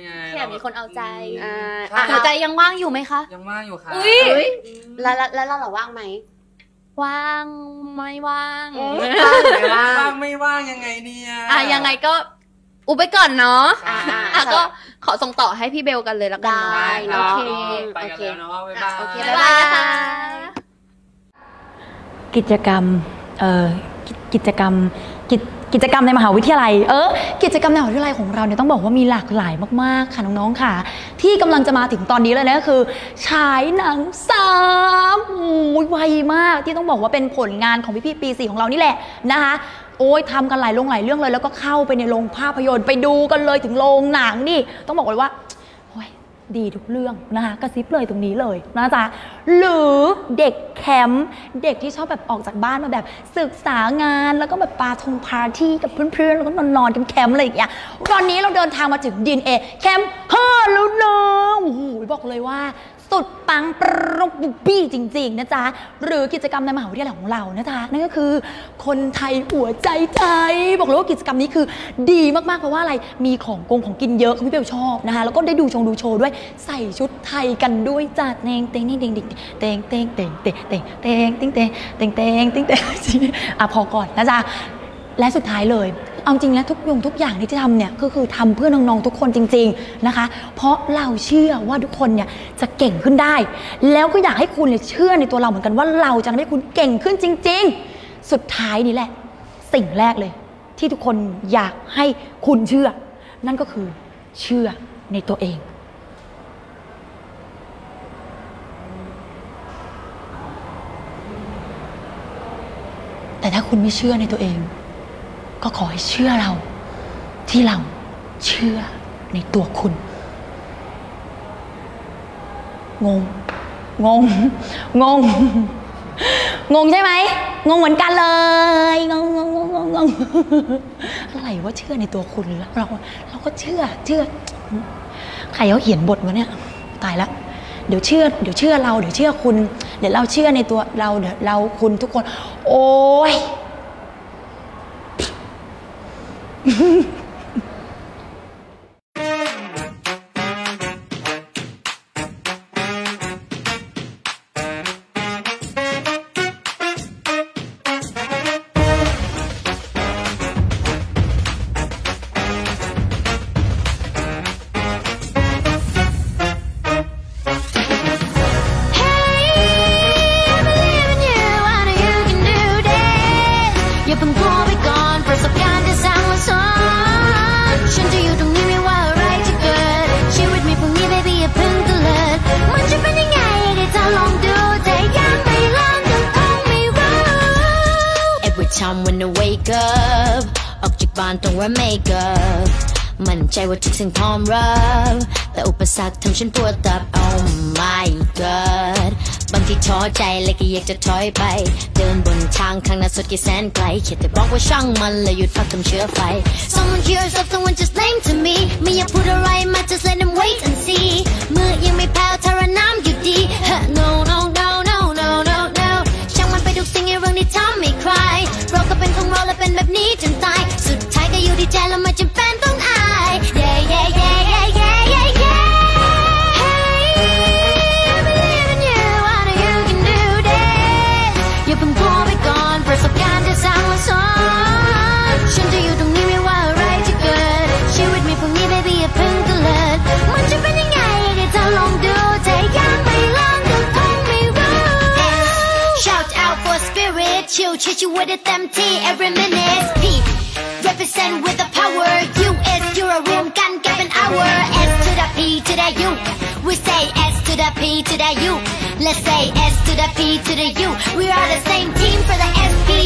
อยากมีคนเอาใจหัวใจยังว่างอยู่ไหมคะยังว่างอยู่ค่ะอุ้ยแล้วแล้วเราว่างไหมว่างไม่ว่างว่างไม่ว่างยังไงเนี่ยอ่ะยังไงก็อุบไปก่อนเนาะอ่ะก็ขอส่งต่อให้พี่เบลกันเลยละกันได้เนาะไปกันแล้วเนาะบ๊ายบายโอเคบ๊ายบายนะคะกิจกรรมเอ่อกิจกรรมกิจกิจกรรมในมหาวิทยาลัยเออกิจกรรมในมหาวิทยาลัยของเราเนี่ยต้องบอกว่ามีหลากหลายมากๆค่ะน้องๆค่ะที่กำลังจะมาถึงตอนนี้เลยนะก็คือฉายหนังซ้ำโอ้ยไวมากที่ต้องบอกว่าเป็นผลงานของพี่ๆปีสี่ของเรานี่แหละนะคะโอ้ยทำกันหลายโรงหลายเรื่องเลยแล้วก็เข้าไปในโรงภาพยนตร์ไปดูกันเลยถึงโรงหนังนี่ต้องบอกเลยว่าดีทุกเรื่องนะคะกระซิบเลยตรงนี้เลยนะจ๊ะหรือเด็กแคมป์เด็กที่ชอบแบบออกจากบ้านมาแบบศึกษางานแล้วก็แบบปาทงปาร์ตี้กับเพื่อนๆแล้วก็นอนๆกันแคมป์อะไรอย่างเงี้ยตอนนี้เราเดินทางมาถึง ดี เอ็น เอ แคมป์ห้าแล้วนะโอ้โหบอกเลยว่าสุดปังปรุบบี้จริงๆนะจ๊ะหรือกิจกรรมในมหาวิทยาลัยของเรานะจ๊ะนั่นก็คือคนไทยหัวใจไทยบอกเลยว่ากิจกรรมนี้คือดีมากๆเพราะว่าอะไรมีของกงของกินเยอะคุณพี่เบลชอบนะคะแล้วก็ได้ดูชงดูโชว์ด้วยใส่ชุดไทยกันด้วยจัดเตงเตงเตงเตงเตงเตงเตงเตงเตงเตงเตงเตงเตงเตงเตงเตงอ่ะพอก่อนนะจ๊ะและสุดท้ายเลยเอาจริงแล้วทุกอย่างทุกอย่างที่จะทำเนี่ยก็คือทำเพื่อน้องๆทุกคนจริงๆนะคะเพราะเราเชื่อว่าทุกคนเนี่ยจะเก่งขึ้นได้แล้วก็อยากให้คุณเนี่ยเชื่อในตัวเราเหมือนกันว่าเราจะทำให้คุณเก่งขึ้นจริงๆสุดท้ายนี่แหละสิ่งแรกเลยที่ทุกคนอยากให้คุณเชื่อนั่นก็คือเชื่อในตัวเองแต่ถ้าคุณไม่เชื่อในตัวเองก็ขอให้เชื่อเราที่เราเชื่อในตัวคุณงงงงงงงงใช่ไหมงงเหมือนกันเลยงงงงงงงอะไรว่าเชื่อในตัวคุณแล้วเราเราก็เชื่อเชื่อใครเขาเขียนบทวะเนี่ยตายแล้วเดี๋ยวเชื่อเดี๋ยวเชื่อเราเดี๋ยวเชื่อคุณเดี๋ยวเราเชื่อในตัวเราเดี๋ยวเราคุณทุกคนโอ้ย Time when I wake up ออกจากบ้านต้องwear makeup มั่นใจว่าทุกสิ่งพร้อมรับแต่อุปสรรคทำฉันปวดตับ Oh my god บางทีท้อใจและก็อยากจะถอยไปเดินบนทางข้างหน้าสุดกี่แสนไกลแค่แต่บอกว่าช่างมันและหยุดพักทำเชื้อไฟ Someone hears of someone just lame to me ไม่อยากพูดอะไรมา just let them wait and see มือยังไม่แผ่วทาระน้ำอยู่ดี No no no no no no no ช่างมันไปทุกสิ่งในเรื่องที่ทำให้ใครเราก็เป็นของเราและเป็นแบบนี้จนตายสุดท้ายก็อยู่ที่ใจแล้วไม่จำเป็นต้องอาย Yeah yeah yeah yeah yeah yeah yeah Hey I believe in you I know you can do this อย่าเพิ่งกลัวไปก่อนประสบการณ์จะสร้างมาสอนฉันจะอยู่ตรงนี้ไม่ว่าอะไรจะเกิดชีวิตมีพวกนี้ baby อย่าเพิ่งตะเลิดมันจะเป็นยังไงให้เธอลองดูแต่ยังไม่ลองก็คงไม่รู้ Shout out for spirit chill ใช้ชีวิตได้เต็มที่ every minute P represent with the power U S อยู่รวมกันกันเป็น hour S to the P to the U we say S to the P to the U let's say S to the P to the U we are the same team for the S P